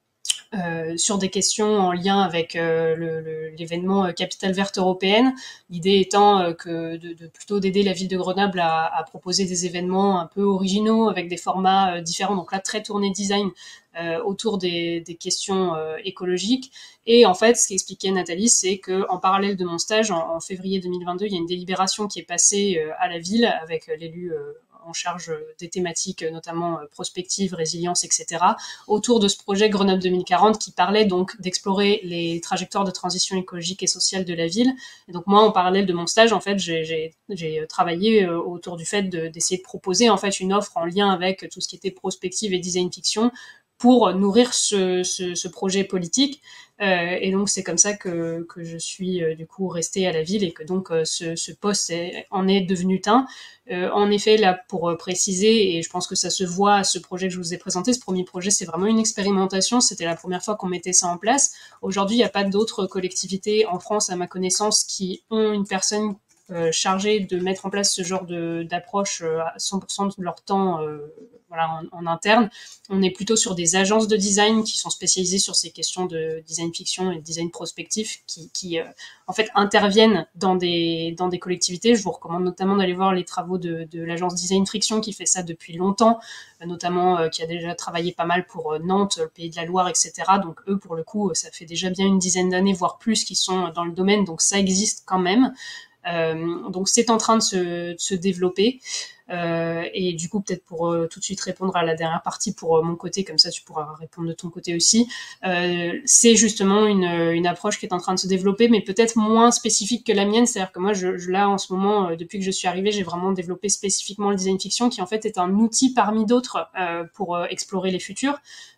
Euh, sur des questions en lien avec euh, le, le, l'événement euh, Capitale Verte Européenne. L'idée étant euh, que de, de plutôt d'aider la ville de Grenoble à, à proposer des événements un peu originaux avec des formats euh, différents, donc là très tourné design euh, autour des, des questions euh, écologiques. Et en fait, ce qu'expliquait Nathalie, c'est que en parallèle de mon stage, en, en février deux mille vingt-deux, il y a une délibération qui est passée euh, à la ville avec l'élu euh, en charge des thématiques, notamment prospective, résilience, et cetera, autour de ce projet Grenoble deux mille quarante qui parlait donc d'explorer les trajectoires de transition écologique et sociale de la ville. Et donc moi, en parallèle de mon stage, en fait, j'ai, j'ai, j'ai travaillé autour du fait de, d'essayer de proposer en fait une offre en lien avec tout ce qui était prospective et design fiction pour nourrir ce, ce, ce projet politique. Euh, et donc c'est comme ça que, que je suis euh, du coup restée à la ville et que donc euh, ce, ce poste est, en est devenu un. Euh, en effet, là pour euh, préciser, et je pense que ça se voit à ce projet que je vous ai présenté, ce premier projet c'est vraiment une expérimentation, c'était la première fois qu'on mettait ça en place. Aujourd'hui, il n'y a pas d'autres collectivités en France à ma connaissance qui ont une personne euh, chargée de mettre en place ce genre de, d'approche euh, à cent pour cent de leur temps euh, voilà, en, en interne. On est plutôt sur des agences de design qui sont spécialisées sur ces questions de design fiction et de design prospectif qui, qui euh, en fait, interviennent dans des, dans des collectivités. Je vous recommande notamment d'aller voir les travaux de, de l'agence Design Friction qui fait ça depuis longtemps, euh, notamment euh, qui a déjà travaillé pas mal pour euh, Nantes, le Pays de la Loire, et cetera. Donc eux, pour le coup, ça fait déjà bien une dizaine d'années, voire plus, qu'ils sont dans le domaine. Donc ça existe quand même. Euh, donc c'est en train de se, de se développer. Euh, et du coup, peut-être pour euh, tout de suite répondre à la dernière partie pour euh, mon côté, comme ça tu pourras répondre de ton côté aussi, euh, c'est justement une, une approche qui est en train de se développer, mais peut-être moins spécifique que la mienne. C'est-à-dire que moi, je, je, là, en ce moment, euh, depuis que je suis arrivée, j'ai vraiment développé spécifiquement le design fiction, qui en fait est un outil parmi d'autres euh, pour euh, explorer les futurs.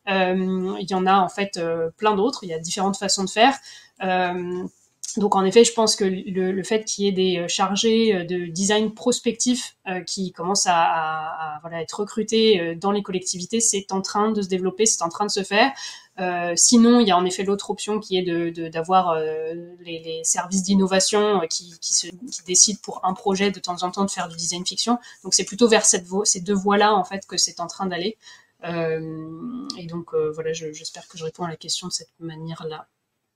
Euh, il y en a en fait euh, plein d'autres, il y a différentes façons de faire. Euh, Donc en effet, je pense que le, le fait qu'il y ait des chargés de design prospectif euh, qui commencent à, à, à voilà, être recrutés dans les collectivités, c'est en train de se développer, c'est en train de se faire. Euh, sinon, il y a en effet l'autre option qui est de, de, d'avoir euh, les, les services d'innovation qui, qui, se, qui décident pour un projet de temps en temps de faire du design fiction. Donc c'est plutôt vers cette vo- ces deux voies-là en fait que c'est en train d'aller. Euh, et donc euh, voilà, je, j'espère que je réponds à la question de cette manière-là.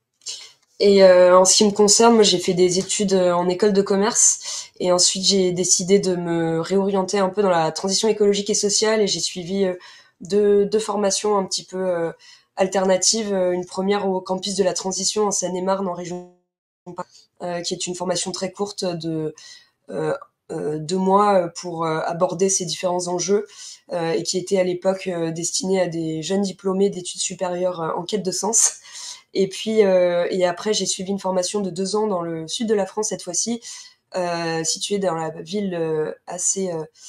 Et euh, en ce qui me concerne, moi j'ai fait des études en école de commerce et ensuite j'ai décidé de me réorienter un peu dans la transition écologique et sociale et j'ai suivi euh, deux, deux formations un petit peu euh, alternatives. Une première au campus de la transition en Seine-et-Marne en région euh, qui est une formation très courte de euh, euh, deux mois pour euh, aborder ces différents enjeux euh, et qui était à l'époque euh, destinée à des jeunes diplômés d'études supérieures euh, en quête de sens. Et puis, euh, et après, j'ai suivi une formation de deux ans dans le sud de la France, cette fois-ci, euh, située dans la ville euh, assez, euh,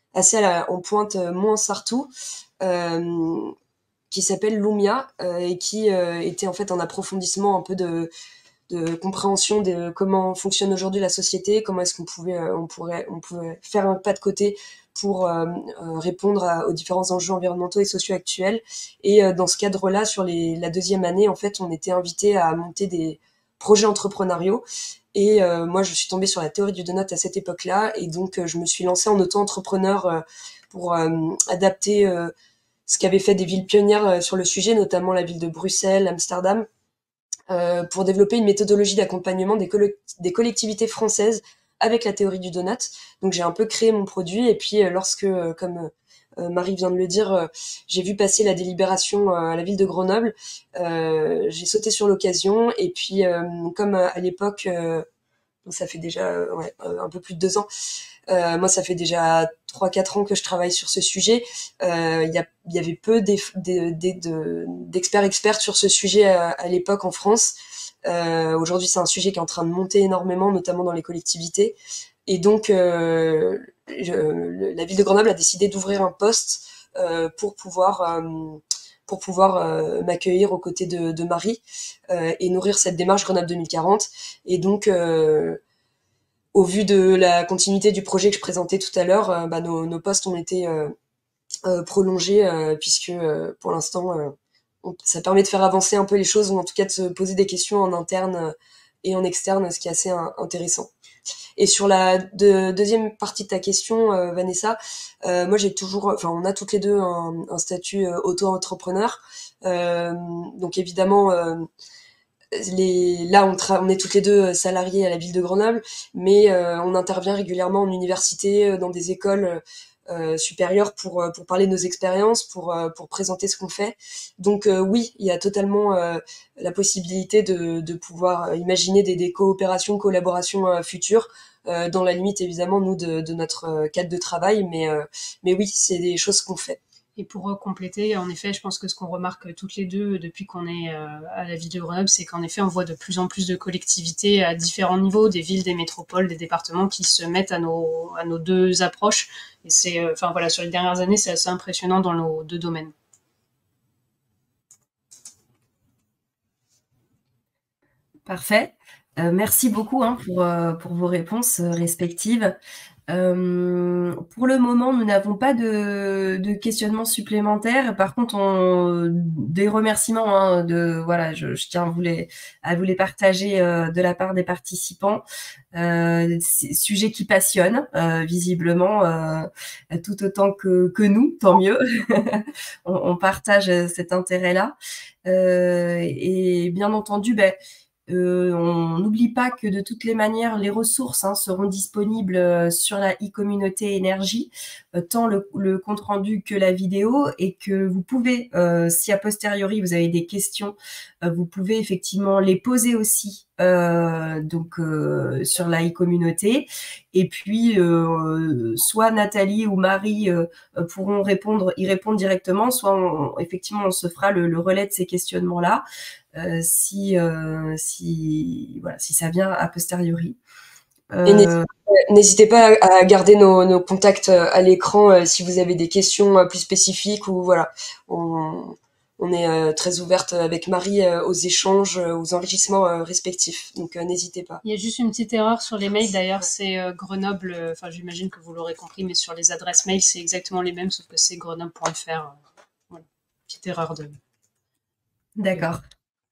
assez à la, en pointe moins Sartou, euh, qui s'appelle Lumia euh, et qui euh, était en fait un approfondissement un peu de, de compréhension de comment fonctionne aujourd'hui la société, comment est-ce qu'on pouvait, euh, on pourrait, on pouvait faire un pas de côté pour euh, euh, répondre à, aux différents enjeux environnementaux et sociaux actuels. Et euh, dans ce cadre-là, sur les, la deuxième année, en fait, on était invité à monter des projets entrepreneuriaux. Et euh, moi, je suis tombée sur la théorie du donut à cette époque-là, et donc euh, je me suis lancée en auto-entrepreneur euh, pour euh, adapter euh, ce qu'avaient fait des villes pionnières euh, sur le sujet, notamment la ville de Bruxelles, Amsterdam, euh, pour développer une méthodologie d'accompagnement des, coll des collectivités françaises avec la théorie du donut. Donc j'ai un peu créé mon produit, et puis euh, lorsque, euh, comme euh, Marie vient de le dire, euh, j'ai vu passer la délibération euh, à la ville de Grenoble, euh, j'ai sauté sur l'occasion, et puis euh, comme à, à l'époque, euh, ça fait déjà euh, ouais, un peu plus de deux ans, Euh, moi, ça fait déjà trois quatre ans que je travaille sur ce sujet. Euh, il y, a, y avait peu d'experts expertes sur ce sujet à, à l'époque en France. Euh, Aujourd'hui, c'est un sujet qui est en train de monter énormément, notamment dans les collectivités. Et donc, euh, je, la ville de Grenoble a décidé d'ouvrir un poste euh, pour pouvoir... Euh, pour pouvoir euh, m'accueillir aux côtés de, de Marie euh, et nourrir cette démarche Grenoble deux mille quarante. Et donc, euh, au vu de la continuité du projet que je présentais tout à l'heure, euh, bah, nos, nos postes ont été euh, euh, prolongés euh, puisque euh, pour l'instant, euh, on, ça permet de faire avancer un peu les choses, ou en tout cas de se poser des questions en interne euh, et en externe, ce qui est assez un, intéressant. Et sur la de, deuxième partie de ta question, euh, Vanessa, euh, moi j'ai toujours, enfin on a toutes les deux un, un statut euh, auto-entrepreneur, euh, donc évidemment. Euh, Les, là, on, on est toutes les deux salariées à la ville de Grenoble, mais euh, on intervient régulièrement en université, dans des écoles euh, supérieures pour pour parler de nos expériences, pour pour présenter ce qu'on fait. Donc euh, oui, il y a totalement euh, la possibilité de de pouvoir imaginer des, des coopérations, collaborations euh, futures, euh, dans la limite évidemment nous de, de notre cadre de travail, mais euh, mais oui, c'est des choses qu'on fait. Et pour compléter, en effet, je pense que ce qu'on remarque toutes les deux depuis qu'on est à la ville de Grenoble, c'est qu'en effet, on voit de plus en plus de collectivités à différents niveaux, des villes, des métropoles, des départements qui se mettent à nos, à nos deux approches. Et c'est, enfin voilà, sur les dernières années, c'est assez impressionnant dans nos deux domaines. Parfait. Euh, merci beaucoup hein, pour, euh, pour vos réponses respectives. Euh, pour le moment, nous n'avons pas de, de questionnement supplémentaire. Par contre, on, des remerciements. Hein, de voilà, je, je tiens à vous les, à vous les partager euh, de la part des participants. Euh, sujet qui passionne euh, visiblement euh, tout autant que, que nous, tant mieux. on, on partage cet intérêt-là. Euh, et bien entendu, ben, Euh, on n'oublie pas que de toutes les manières, les ressources hein, seront disponibles euh, sur la e-communauté énergie, euh, tant le, le compte-rendu que la vidéo, et que vous pouvez, euh, si a posteriori vous avez des questions, euh, vous pouvez effectivement les poser aussi euh, donc euh, sur la e-communauté. Et puis, euh, soit Nathalie ou Marie euh, pourront répondre, y répondre directement, soit on, effectivement on se fera le, le relais de ces questionnements-là. Euh, si, euh, si, voilà, si ça vient a posteriori. Euh... N'hésitez pas à garder nos, nos contacts à l'écran euh, si vous avez des questions euh, plus spécifiques, ou voilà, on, on est euh, très ouverte avec Marie euh, aux échanges, euh, aux enrichissements euh, respectifs. Donc euh, n'hésitez pas. Il y a juste une petite erreur sur les mails d'ailleurs, c'est euh, Grenoble, enfin euh, j'imagine que vous l'aurez compris, mais sur les adresses mail c'est exactement les mêmes, sauf que c'est grenoble point f r. Euh, voilà, petite erreur de. D'accord.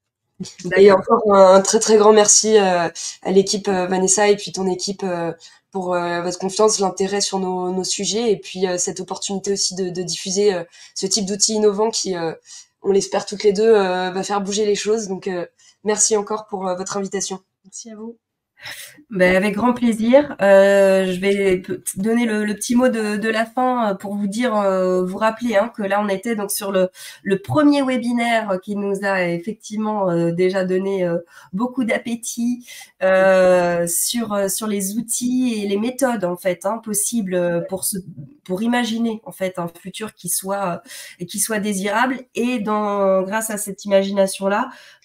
Et encore un très très grand merci euh, à l'équipe euh, Vanessa et puis ton équipe euh, pour euh, votre confiance, l'intérêt sur nos, nos sujets, et puis euh, cette opportunité aussi de, de diffuser euh, ce type d'outils innovants qui, euh, on l'espère toutes les deux, euh, va faire bouger les choses. Donc euh, merci encore pour euh, votre invitation. Merci à vous. Ben, avec grand plaisir. Euh, je vais donner le, le petit mot de, de la fin pour vous dire, euh, vous rappeler hein, que là on était donc sur le, le premier webinaire qui nous a effectivement euh, déjà donné euh, beaucoup d'appétit euh, sur sur les outils et les méthodes en fait hein, possibles pour se pour imaginer en fait un futur qui soit qui soit désirable, et dans grâce à cette imagination là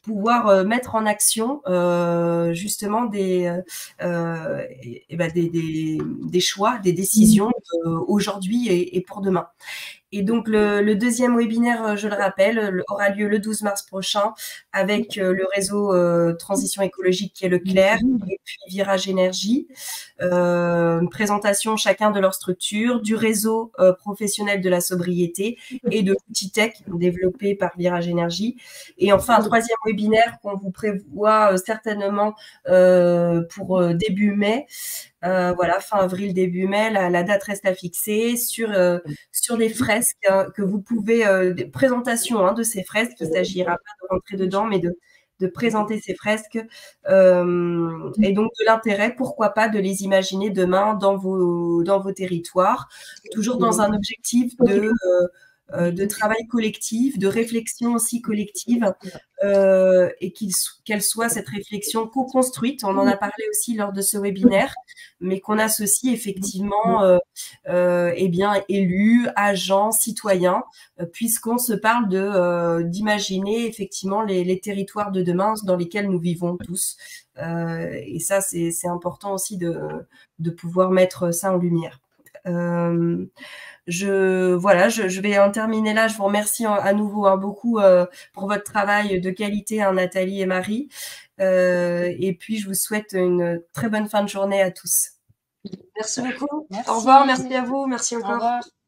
pouvoir euh, mettre en action euh, justement des, euh, et, et ben des, des, des choix, des décisions euh, aujourd'hui et, et pour demain. Et donc, le, le deuxième webinaire, je le rappelle, aura lieu le douze mars prochain avec le réseau euh, Transition écologique qui est le Clair et puis Virage Énergie. Euh, une présentation chacun de leur structure, du réseau euh, professionnel de la sobriété et de l'outil tech développé par Virage Énergie. Et enfin, un troisième webinaire qu'on vous prévoit euh, certainement euh, pour euh, début mai. Euh, voilà, fin avril, début mai, la, la date reste à fixer sur, euh, sur des fresques hein, que vous pouvez, euh, des présentations hein, de ces fresques. Il ne s'agira pas de rentrer dedans, mais de, de présenter ces fresques euh, et donc de l'intérêt, pourquoi pas, de les imaginer demain dans vos, dans vos territoires, toujours dans un objectif de... Euh, de travail collectif, de réflexion aussi collective, euh, et qu'il, qu'elle soit cette réflexion co-construite. On en a parlé aussi lors de ce webinaire, mais qu'on associe effectivement euh, euh, eh bien, élus, agents, citoyens, euh, puisqu'on se parle de, euh, d'imaginer effectivement les, les territoires de demain dans lesquels nous vivons tous. Euh, et ça, c'est, c'est important aussi de, de pouvoir mettre ça en lumière. Euh, Je, voilà, je, je vais en terminer là. Je vous remercie en, à nouveau hein, beaucoup euh, pour votre travail de qualité, hein, Nathalie et Marie. Euh, et puis, je vous souhaite une très bonne fin de journée à tous. Merci beaucoup. Merci. Au revoir, merci à vous, merci encore. Au revoir.